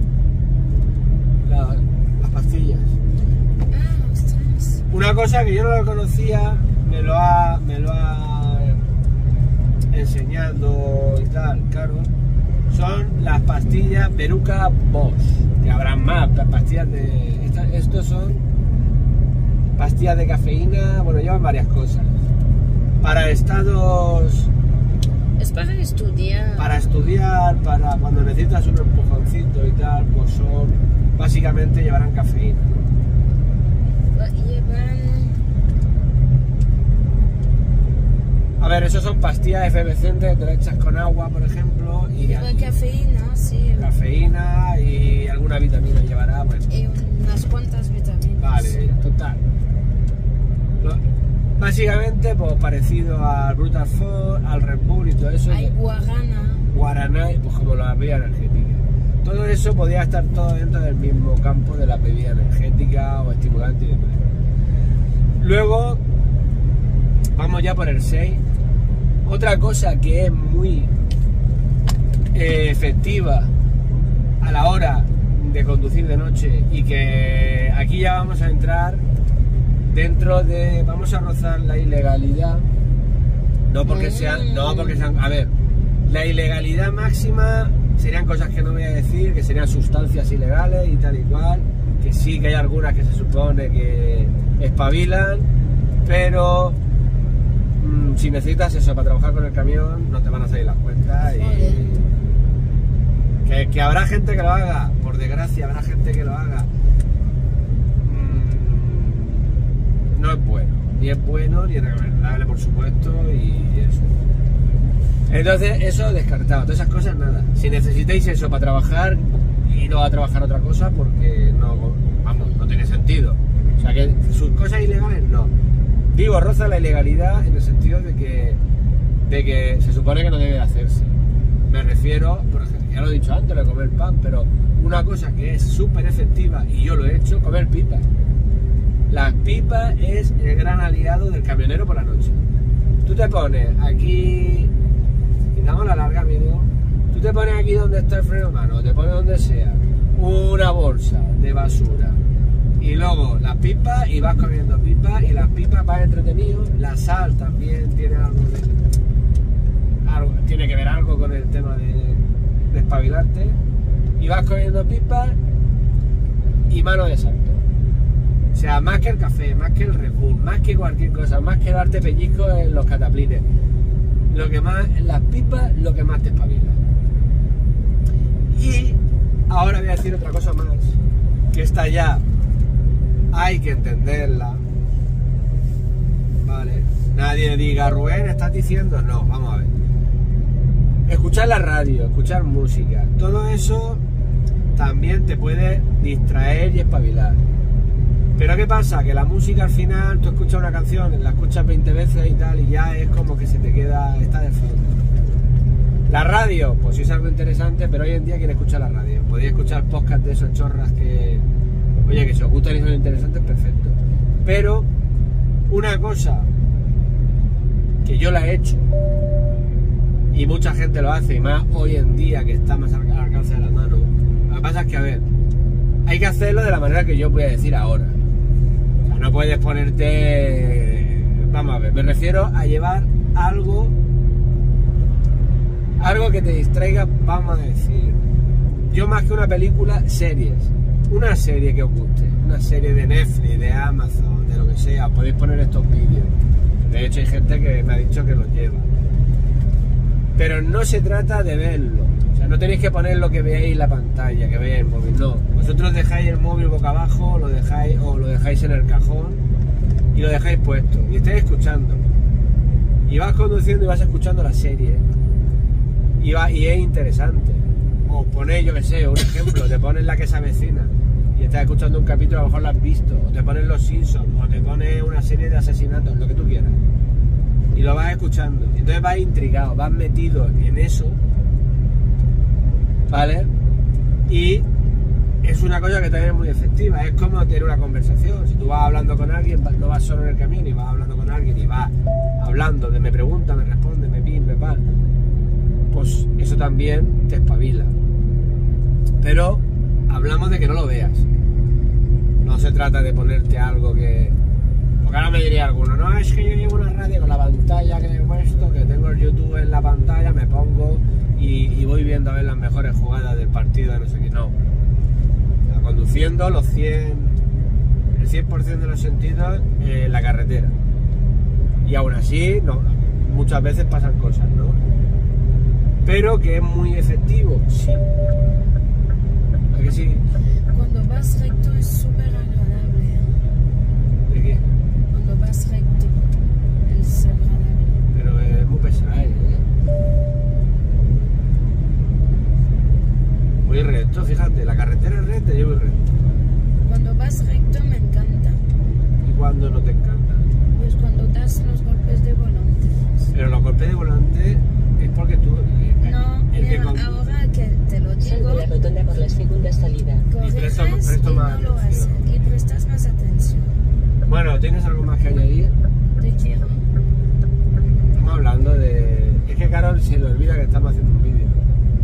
las pastillas. Ah, ostras. Una cosa que yo no lo conocía, me lo ha enseñado y tal, claro, son las pastillas Veruca Boss, que habrán más pastillas de... Estos son pastillas de cafeína, bueno, llevan varias cosas. Para estados... Es para estudiar. Para estudiar, para cuando necesitas un empujoncito y tal, pues son... Básicamente llevarán cafeína. Llevan... A ver, esos son pastillas efervescentes, te las echas con agua, por ejemplo, y... Lleva cafeína, sí. Cafeína y alguna vitamina llevará, bueno. Y unas cuantas vitaminas. Vale, total. Básicamente, pues parecido al Brutal Force, al Red Bull y todo eso. Hay guarana. Guaraná, pues como la bebida energética. Todo eso podría estar todo dentro del mismo campo de la bebida energética o estimulante y demás. Luego, vamos ya por el 6. Otra cosa que es muy efectiva a la hora de conducir de noche y que aquí ya vamos a entrar dentro de... Vamos a rozar la ilegalidad, no porque sean... A ver, la ilegalidad máxima serían cosas que no voy a decir, que serían sustancias ilegales y tal y cual, que sí que hay algunas que se supone que espabilan, pero si necesitas eso para trabajar con el camión no te van a salir las cuentas y... Que habrá gente que lo haga, por desgracia habrá gente que lo haga. No es bueno, ni es bueno ni es recomendable, por supuesto, y eso. Entonces, eso descartado, todas esas cosas nada. Si necesitáis eso para trabajar, ir a trabajar otra cosa porque no, vamos, no tiene sentido. O sea que sus cosas ilegales no. Digo, roza la ilegalidad en el sentido de que se supone que no debe hacerse. Me refiero, por ejemplo, ya lo he dicho antes, lo de comer pan, pero una cosa que es súper efectiva, y yo lo he hecho, comer pipas. Las pipas es el gran aliado del camionero por la noche. Tú te pones aquí, quitamos la larga, amigo, tú te pones aquí donde está el freno de mano, te pones donde sea, una bolsa de basura, y luego las pipas, y vas comiendo pipas, y las pipas vas entretenido. La sal también tiene tiene que ver algo con el tema de espabilarte, y vas comiendo pipas y mano de santo. O sea, más que el café, más que el Red Bull, más que cualquier cosa, más que darte pellizcos en los cataplines, lo que más, las pipas, lo que más te espabila. Y ahora voy a decir otra cosa más, que esta ya hay que entenderla, ¿vale? Nadie diga, Rubén, ¿estás diciendo? No, vamos a ver. Escuchar la radio, escuchar música, todo eso también te puede distraer y espabilar. Pero ¿qué pasa? Que la música al final, tú escuchas una canción, la escuchas 20 veces y tal, y ya es como que se te queda, está de fondo. La radio, pues sí es algo interesante, pero hoy en día, ¿quién escucha la radio? Podéis escuchar podcast de esos chorras que, oye, que si os gustan y son interesantes, perfecto. Pero una cosa que yo la he hecho, y y mucha gente lo hace, y más hoy en día que está más al alcance de la mano. Lo que pasa es que, a ver, hay que hacerlo de la manera que yo voy a decir ahora. O sea, no puedes ponerte... Vamos a ver, me refiero a llevar algo que te distraiga, vamos a decir. Yo más que una película, series. Una serie que os guste, una serie de Netflix, de Amazon, de lo que sea, podéis poner estos vídeos. De hecho hay gente que me ha dicho que los lleva. Pero no se trata de verlo. O sea, no tenéis que poner lo que veáis en la pantalla, que veáis el móvil, no. Vosotros dejáis el móvil boca abajo, lo dejáis en el cajón y lo dejáis puesto. Y estáis escuchando. Y vas conduciendo y vas escuchando la serie. Y es interesante. O ponéis, yo que sé, un ejemplo, te pones La que se avecina y estás escuchando un capítulo, a lo mejor lo has visto, o te pones Los Simpsons, o te pones una serie de asesinatos, lo que tú quieras, y lo vas escuchando, y entonces vas intrigado, vas metido en eso, ¿vale? Y es una cosa que también es muy efectiva, es como tener una conversación. Si tú vas hablando con alguien, no vas solo en el camión, y vas hablando con alguien y vas hablando de me pregunta, me responde, me pin, me pan, pues eso también te espabila. Pero hablamos de que no lo veas. No se trata de ponerte algo que... Porque ahora me diría alguno, no, es que yo llevo una radio con la pantalla que he puesto, que tengo el YouTube en la pantalla, me pongo y voy viendo a ver las mejores jugadas del partido de no sé qué. No. O sea, conduciendo el 100% de los sentidos en la carretera. Y aún así, no, muchas veces pasan cosas, ¿no? Pero que es muy efectivo, sí. ¿A que sí? Cuando vas recto es súper agradable. ¿De qué? Cuando vas recto es agradable. Pero es muy pesado, ¿eh? Muy recto, fíjate, la carretera es recta y yo voy recto. Cuando vas recto me encanta. ¿Y cuándo no te encanta? Pues cuando das los golpes de volante. Pero los golpes de volante es porque tú... No, mira, ahora que te lo Sal digo, de la rotonda por la segunda salida. corriges presto y más no lo haces. atención. Y prestas más atención. Bueno, ¿tienes algo más que añadir? Te quiero. Estamos hablando de... Es que Carol se le olvida que estamos haciendo un vídeo.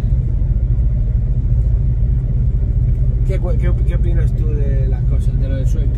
¿Qué opinas tú de las cosas, de lo del sueño?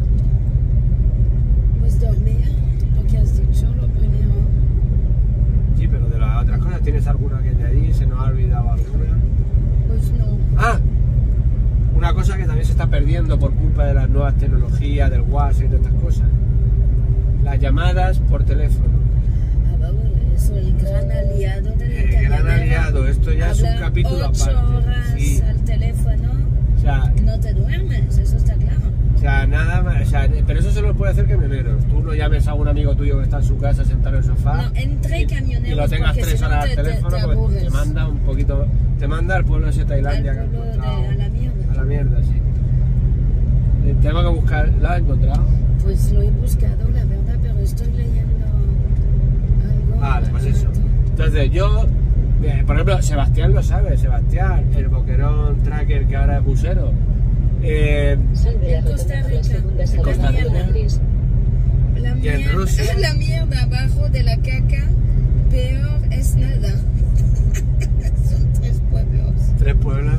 Pues dormir, lo que has dicho, lo primero. Sí, pero de las otras cosas, ¿tienes alguna que añadir? ¿Se nos ha olvidado alguna? Pues no. ¡Ah! Una cosa que también se está perdiendo por culpa de las nuevas tecnologías, del WhatsApp y de estas cosas. Las llamadas por teléfono. Ah, bueno, eso el gran aliado de la El gran camionera. aliado, esto ya es un Hablar capítulo 8 aparte. horas Sí. al teléfono, O sea, no te duermes, eso está claro. nada más, pero eso se lo puede hacer camioneros. Tú no llames a un amigo tuyo que está en su casa sentado en el sofá. No, entre camioneros, y lo tengas porque 3 si no horas al te teléfono, porque aburres. te manda un poquito, te manda al pueblo ese de Tailandia Al que he pueblo encontrado. a la mierda. A la mierda, sí. Tengo que buscar, ¿la has encontrado? Pues lo he buscado, la verdad, pero estoy leyendo algo. Vale, pues al eso. rato. Entonces yo, por ejemplo, Sebastián lo sabe, Sebastián, el boquerón tracker que ahora es busero. Sal de la En Costa rotonda por la Rica. segunda En salida. Costa Rica. Zona 3. La Y en mierda, Rusia. la mierda abajo de la caca, peor es nada. Son 3 pueblos. 3 pueblos,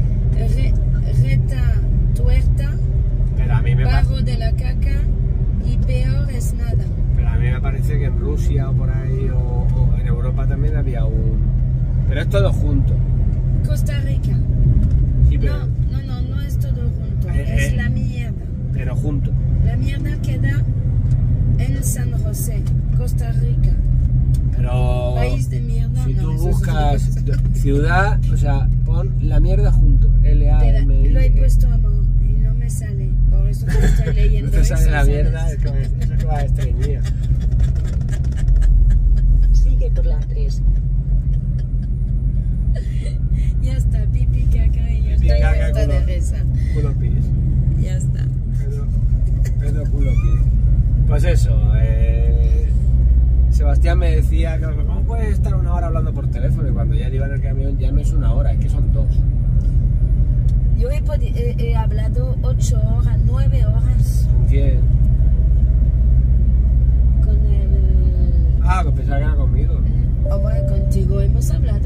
Reta, tuerta, pero a mí me bajo de la caca y peor es nada. Pero a mí me parece que en Rusia o por ahí, o en Europa también había un... Pero es todo junto. Costa Rica. Sí, pero, No es todo junto. Es la mierda. pero junto. La mierda queda en San José, Costa Rica. Pero País de mierda. si no, tú eso es buscas otra cosa. ciudad, o sea, pon la mierda junto. Espera, L-A-M-I. lo he puesto amor y no me sale. Por eso que estoy leyendo. No te sale eso, la mierda, ¿sabes? es que va a estreñir. Sigue por la 3. Ya está, pipi, caca y yo estoy caca, harta de culo. risa. Culo pis. Ya está. Pedro culo pis. Pues eso, Sebastián me decía, que ¿cómo puedes estar 1 hora hablando por teléfono? Y cuando ya iba en el camión ya no es 1 hora, es que son 2. Yo he hablado 8 horas, 9 horas ¿Con quién? con el... Ah, que pensaba que era conmigo. Oh, bueno, contigo hemos hablado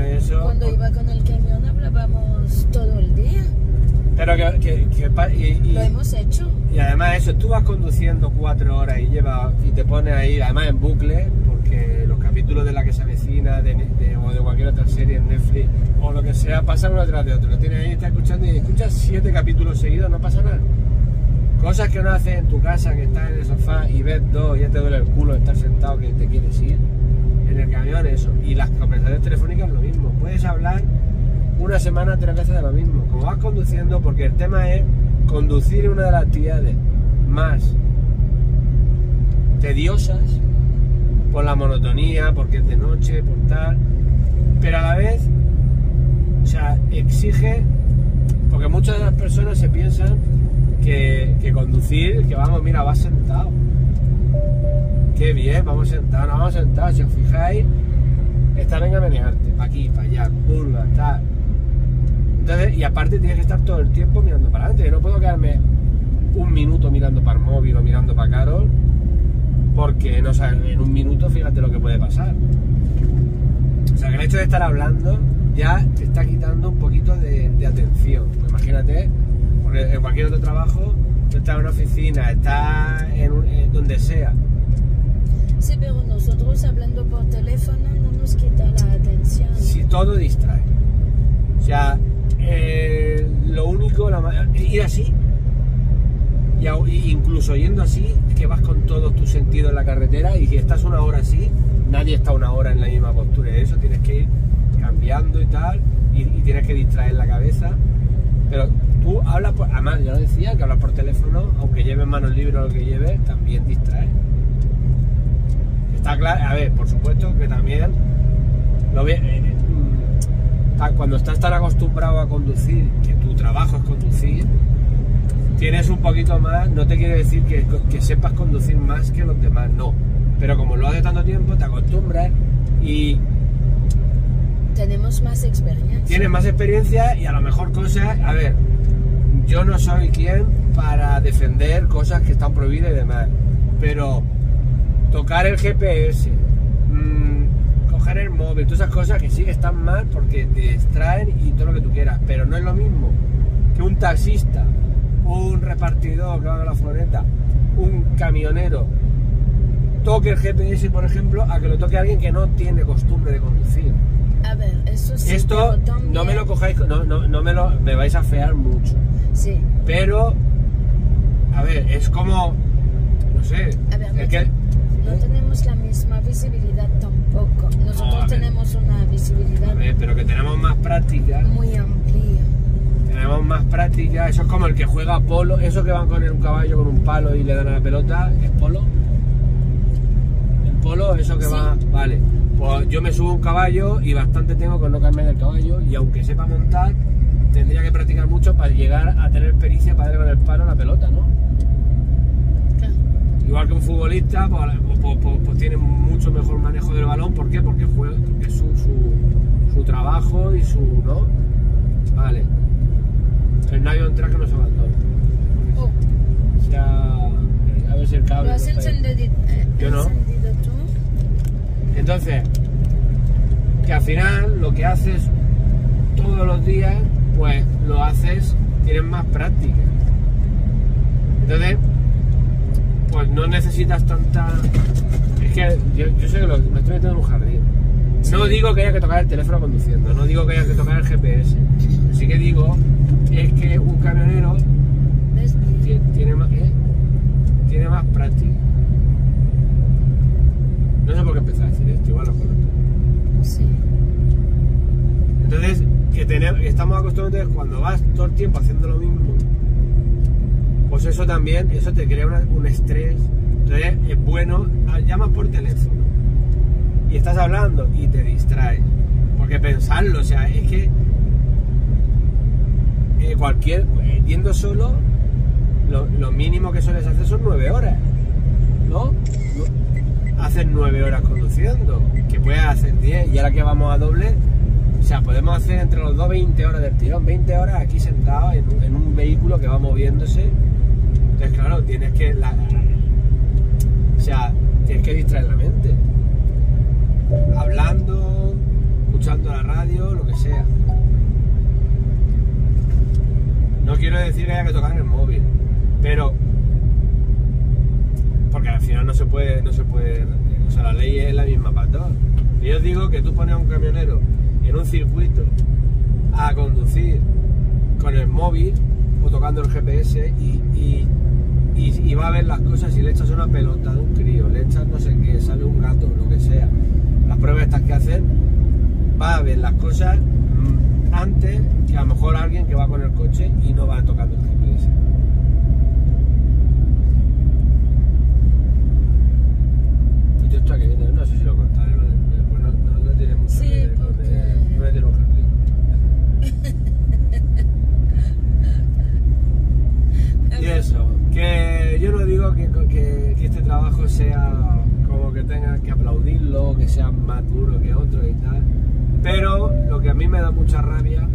eso. Cuando iba con el camión hablábamos todo el día. Pero Lo hemos hecho. y además eso, tú vas conduciendo 4 horas y te pones ahí, además en bucle, porque los capítulos de La que se avecina o de cualquier otra serie en Netflix o lo que sea, pasan uno tras de otro. Lo tienes ahí, estás escuchando y escuchas 7 capítulos seguidos, no pasa nada. Cosas que no haces en tu casa, que estás en el sofá y ves 2 y ya te duele el culo de estar sentado que te quieres ir. En el camión eso. Y las conversaciones telefónicas lo mismo. Puedes hablar una semana 3 veces de lo mismo. Como vas conduciendo, porque el tema es conducir una de las actividades más tediosas por la monotonía, porque es de noche, por tal, pero a la vez, o sea, exige, porque muchas de las personas se piensan que conducir, que vamos, mira, vas sentado, qué bien, vamos sentados, no vamos sentados, si os fijáis, está venga a menearte, para aquí, para allá, curva, tal. Entonces, y aparte tienes que estar todo el tiempo mirando para adelante. Yo no puedo quedarme un minuto mirando para el móvil o mirando para Carol, porque no sabes, en un minuto fíjate lo que puede pasar. O sea, que el hecho de estar hablando ya te está quitando un poquito de atención. Pues imagínate, porque en cualquier otro trabajo, tú estás en una oficina, estás en donde sea. Sí, pero nosotros hablando por teléfono no nos quita la atención. Si todo distrae. O sea, lo único, ir así, y incluso yendo así, es que vas con todos tus sentidos en la carretera, y si estás una hora así, nadie está una hora en la misma postura. Y eso tienes que ir cambiando y tal, y tienes que distraer la cabeza. Pero tú hablas, además ya lo decía, que hablas por teléfono, aunque lleves manos libres o lo que lleves, también distrae. Está claro, a ver, por supuesto que también cuando estás tan acostumbrado a conducir, que tu trabajo es conducir, tienes un poquito más, no te quiere decir que sepas conducir más que los demás, no, pero como lo haces tanto tiempo, te acostumbras y tenemos más experiencia. Tienes más experiencia y a lo mejor cosas, a ver, yo no soy quien para defender cosas que están prohibidas y demás, pero tocar el GPS, coger el móvil, todas esas cosas que sí que están mal porque te distraen y todo lo que tú quieras, pero no es lo mismo que un taxista, un repartidor que va a la furgoneta, un camionero toque el GPS, por ejemplo, a que lo toque alguien que no tiene costumbre de conducir. A ver, eso sí. Esto también, no me lo cojáis, me vais a fear mucho. Sí. Pero, a ver, es como, no sé, a ver, es que no tenemos la misma visibilidad tampoco. Nosotros tenemos una visibilidad. A ver, pero que tenemos más práctica. Muy amplia. Tenemos más práctica. Eso es como el que juega polo. Eso que van con un caballo con un palo y le dan a la pelota, ¿es polo? El polo, eso que sí. Va. Vale. Pues yo me subo a un caballo y bastante tengo con no cambiar del caballo. Y aunque sepa montar, tendría que practicar mucho para llegar a tener pericia para darle con el palo a la pelota, ¿no? Igual que un futbolista, pues tiene mucho mejor manejo del balón. ¿Por qué? Porque es su trabajo y su... ¿no? Vale. El Navion Track no se abandona. Oh. O sea, a ver si el cable... ¿Lo has encendido? Yo no. ¿Tú? Entonces, que al final lo que haces todos los días, pues lo haces, tienes más práctica. Entonces, pues no necesitas tanta... Es que yo sé que me estoy metiendo en un jardín. No digo que haya que tocar el teléfono conduciendo, no digo que haya que tocar el GPS. Sí que digo es que un camionero tiene más práctica. No sé por qué empezar a decir esto, igual lo corto. Sí. Entonces, que estamos acostumbrados cuando vas todo el tiempo haciendo lo mismo, pues eso también, eso te crea un estrés. Entonces es bueno, llamas por teléfono y estás hablando y te distraes, porque pensarlo, o sea, es que yendo solo, lo mínimo que sueles hacer son 9 horas, ¿no? Haces 9 horas conduciendo, que puedes hacer 10, y ahora que vamos a doble, o sea, podemos hacer entre los dos 20 horas del tirón, 20 horas aquí sentados en un vehículo que va moviéndose. Entonces, claro, tienes que distraer la mente. Hablando, escuchando la radio, lo que sea. No quiero decir que haya que tocar en el móvil, pero porque al final no se puede, o sea, la ley es la misma para todos. Y yo digo que tú pones a un camionero en un circuito a conducir con el móvil o tocando el GPS y va a ver las cosas. Si le echas una pelota de un crío, le echas no sé qué, sale un gato, lo que sea, las pruebas estas que hacen, va a ver las cosas antes que a lo mejor alguien que va con el coche y no va tocando el GPS. Y tú estás que viene, no sé si lo contaré, pues no tiene mucho Sí, que ver, porque... no tiene un jardín. Y eso, que yo no digo que este trabajo sea como que tengan que aplaudirlo, que sea más duro que otro y tal, pero lo que a mí me da mucha rabia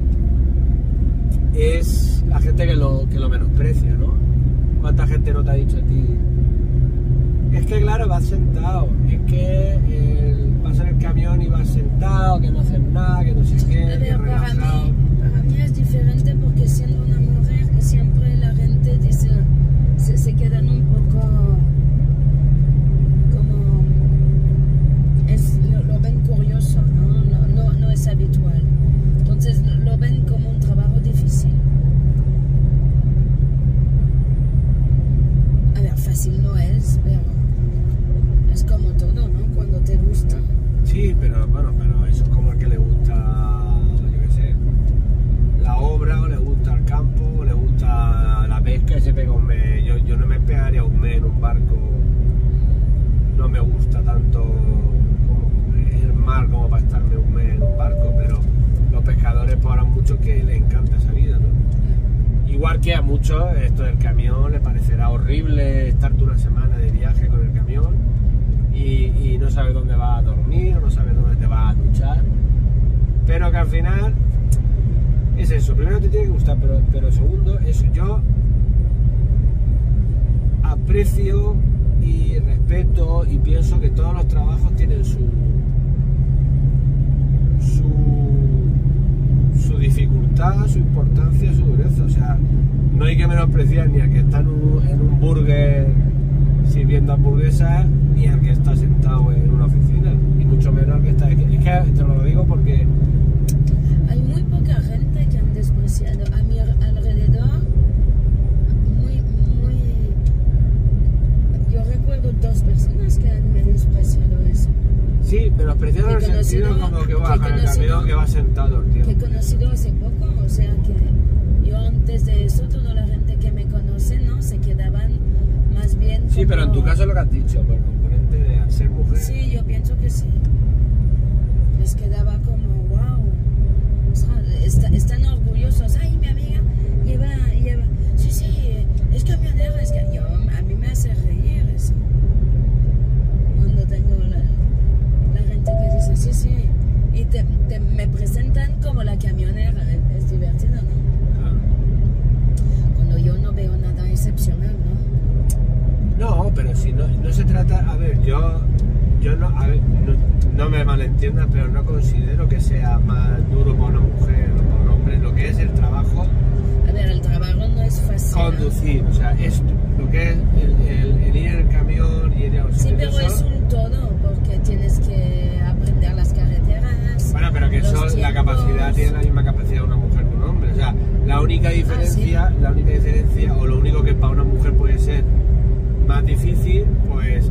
es la gente que lo menosprecia, ¿no? ¿Cuánta gente no te ha dicho a ti? Es que claro, vas sentado, es que vas en el camión y vas sentado, que no haces nada, que no sé qué, A que ver, relajado. para mí es diferente porque siendo una mujer siempre la gente dice, se quedan un poco como lo ven curioso, ¿no? No es habitual. Entonces lo ven como un trabajo difícil. A ver, fácil no es, pero es como todo, ¿no? Cuando te gusta. Sí, pero bueno, pero eso es como el que le gusta, yo qué sé, la obra, o le gusta el campo, o le gusta la pesca y se pega un mes. Yo no me pegaría un mes en un barco, no me gusta tanto como el mar como para estarme un mes en un barco, pero los pescadores pues habrá muchos que les encanta esa vida, ¿no? Igual que a muchos esto del camión les parecerá horrible estarte una semana de viaje con el camión y no sabes dónde vas a dormir, no sabes dónde te vas a duchar, pero que al final es eso. Primero te tiene que gustar, pero segundo, eso. Yo aprecio y respeto y pienso que todos los trabajos tienen su dificultad, su importancia, su dureza. O sea, no hay que menospreciar ni al que está en un burger sirviendo hamburguesas, ni al que está sentado en una oficina, y mucho menos al que está aquí. Es que te lo digo porque hay muy poca gente que han despreciado a mi alrededor. Yo recuerdo 2 personas que han menospreciado eso. sí, menospreciado en el sentido como que va con el camión que va sentado el tío. Que he conocido hace poco, o sea que yo antes de eso, toda la gente que me conoce, ¿no? Se quedaban más bien como... Sí, pero en tu caso lo que has dicho, por el componente de ser mujer. Sí, yo pienso que sí. Les quedaba como, wow, o sea, están orgullosos. Ay, mi amiga lleva, sí, es camionera, es que a mí me hace reír eso. Cuando tengo la gente que dice, sí, y me presentan como la camionera, es divertido, ¿no? Claro. Cuando yo no veo nada excepcional, ¿no? No, pero si no se trata, a ver, yo no, a ver, no me malentiendas, pero no considero que sea más duro para una mujer o para un hombre lo que es el trabajo. A ver, el trabajo no es fácil. Conducir, o sea, es lo que es el ir en el camión y ir a los Sí, sitios. pero es un todo, porque tienes que aprender las carreteras. Bueno, pero que eso, la capacidad tiene la misma capacidad de una mujer que un hombre. O sea, la única diferencia, o lo único que para una mujer puede ser más difícil, pues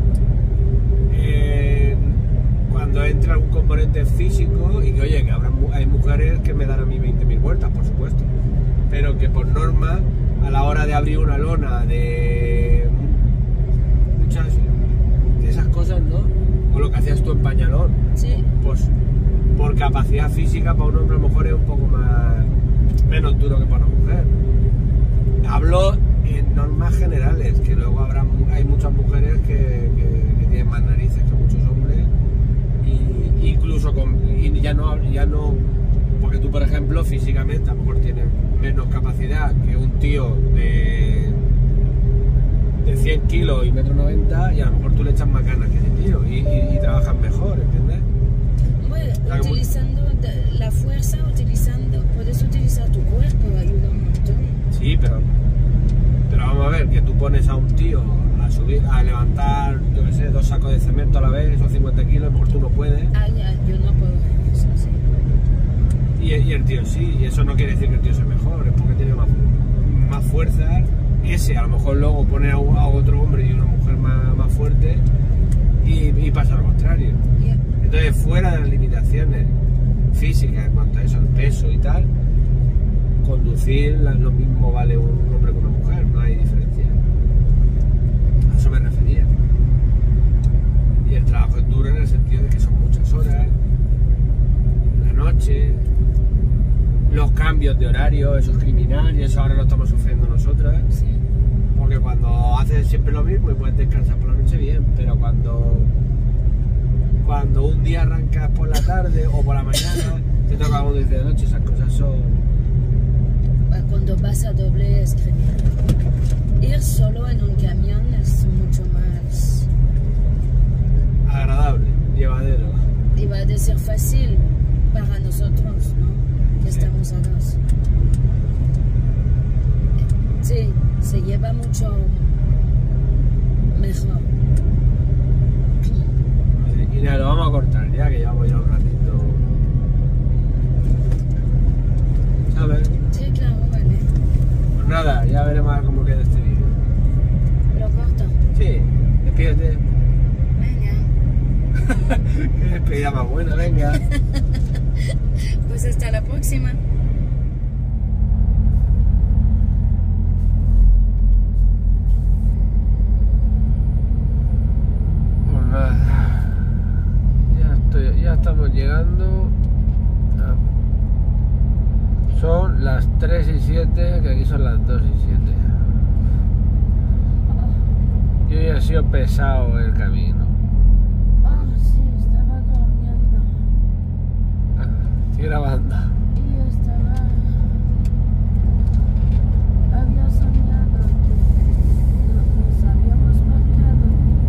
cuando entra un componente físico y que oye, que hay mujeres que me dan a mí 20.000 vueltas, por supuesto, pero que por norma a la hora de abrir una lona, de muchas de esas cosas, ¿no? O lo que hacías tú en Pañalón, Sí. pues por capacidad física para un hombre a lo mejor es un poco menos duro que para una mujer. Hablo en normas generales, que luego hay muchas mujeres que tienen más narices que muchos hombres, y incluso y ya no, porque tú por ejemplo físicamente a lo mejor tienes menos capacidad que un tío de 100 kilos y 1,90 m, y a lo mejor tú le echas más ganas que ese tío y trabajas mejor, ¿entiendes? Bueno, Utilizando la fuerza, puedes utilizar tu cuerpo, ayuda un montón. Sí, pero vamos a ver, que tú pones a un tío a subir, a levantar, yo qué sé, 2 sacos de cemento a la vez, esos 50 kilos, a lo mejor tú no puedes. Ah, ya, yo no puedo hacer eso, sí. Y el tío sí, y eso no quiere decir que el tío sea mejor, es porque tiene más fuerza. Ese a lo mejor luego pone a otro hombre y una mujer más fuerte y pasa lo contrario. Yeah. Entonces, fuera de las limitaciones físicas en cuanto a eso, el peso y tal, conducir lo mismo vale un hombre que una mujer, no hay diferencia. A eso me refería. Y el trabajo es duro en el sentido de que son muchas horas, la noche, los cambios de horario, eso es criminal y eso ahora lo estamos sufriendo nosotros. Sí. Porque cuando haces siempre lo mismo y puedes descansar por la noche, bien, pero cuando un día arrancas por la tarde o por la mañana, te toca conducir de noche, esas cosas son... Cuando vas a doble es criminal. Ir solo en un camión es mucho más... agradable, llevadero. Iba a decir fácil para nosotros, ¿no? Que Sí. estamos a dos. Sí, se lleva mucho mejor. Y nada, lo vamos a cortar ya, que llevamos ya un ratito. ¿Sabes? Sí, claro, vale. Pues nada, ya veremos a ver cómo queda este vídeo. Lo corto. Sí, despídete. Venga. Qué despedida más buena, venga. Pues hasta la próxima. Pues nada, ya estamos llegando. Son las 3 y 7, que aquí son las 2 y 7. Y hoy ha sido pesado el camino. Oh, sí, estaba durmiendo. Estoy grabando. Y había soñado que nos habíamos marcado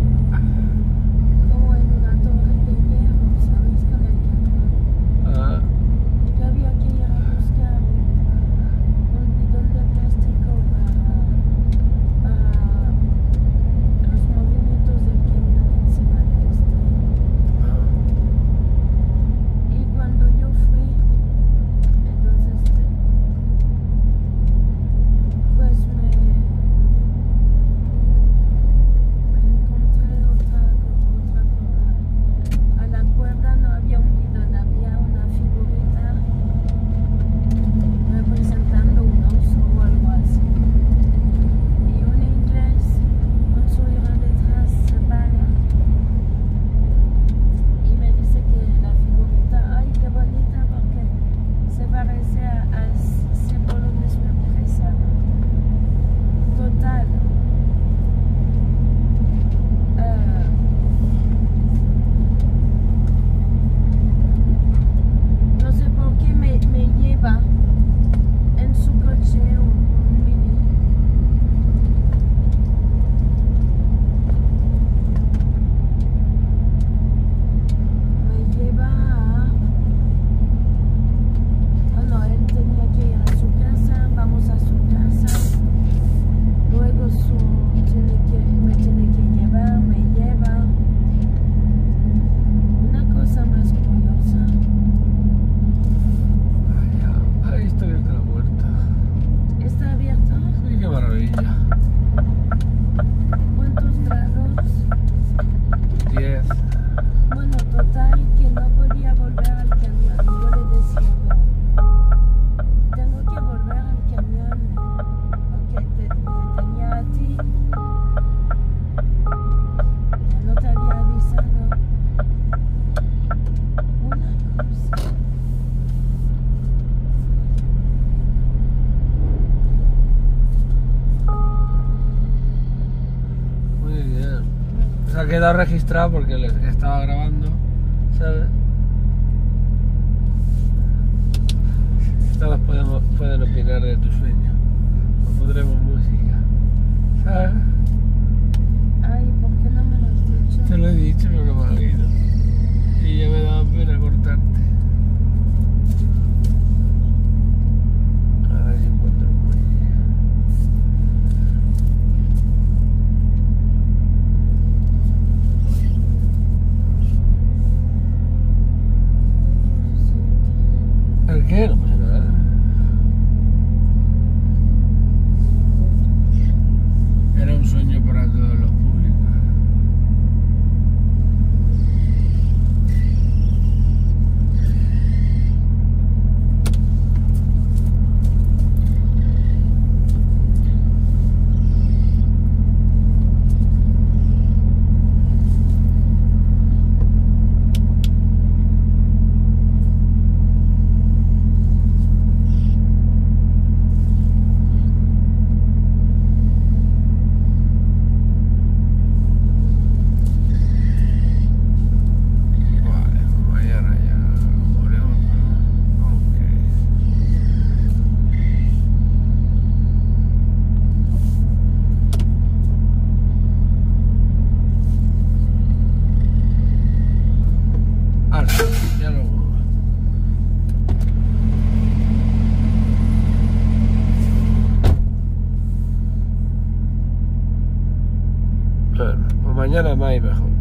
como en una torre de hierro, ¿sabes? Con el camión. Ah, Que había que ir a buscar un bidón de plástico para los movimientos del camión encima de este. Y cuando yo fui, entonces, pues me encontré otra cosa. A la cuerda no había un bidón, había una figurita representando un oso o algo así. Y un inglés con su hija detrás se para y me dice que la figurita, ay, qué bonita, porque se parece al símbolo de su empresa. Total. No sé por qué me lleva en su coche un mini. Me lleva a... Oh, no, él tenía que ir a su casa, vamos a su casa. Luego me tiene que llevar, me lleva. Una cosa más curiosa. ahí está abierta la puerta. ¿Está abierto? Sí, qué maravilla. ¿Cuántos grados? 10. Bueno, total, que no podía volver al camión. Yo le decía, tengo que volver al camión, porque te tenía a ti. Ya no te había avisado. Una cosa. Muy bien. Se ha quedado registrado porque les estaba grabando, ¿sabes? Todos pueden opinar de tu sueño. O pondremos música, ¿sabes? Ay, ¿por qué no me lo has dicho? Te lo he dicho, pero no me has oído. Y ya me daba pena cortarte. ¿El qué? No pasa nada. Era un sueño para todos los públicos. Pues mañana más y mejor.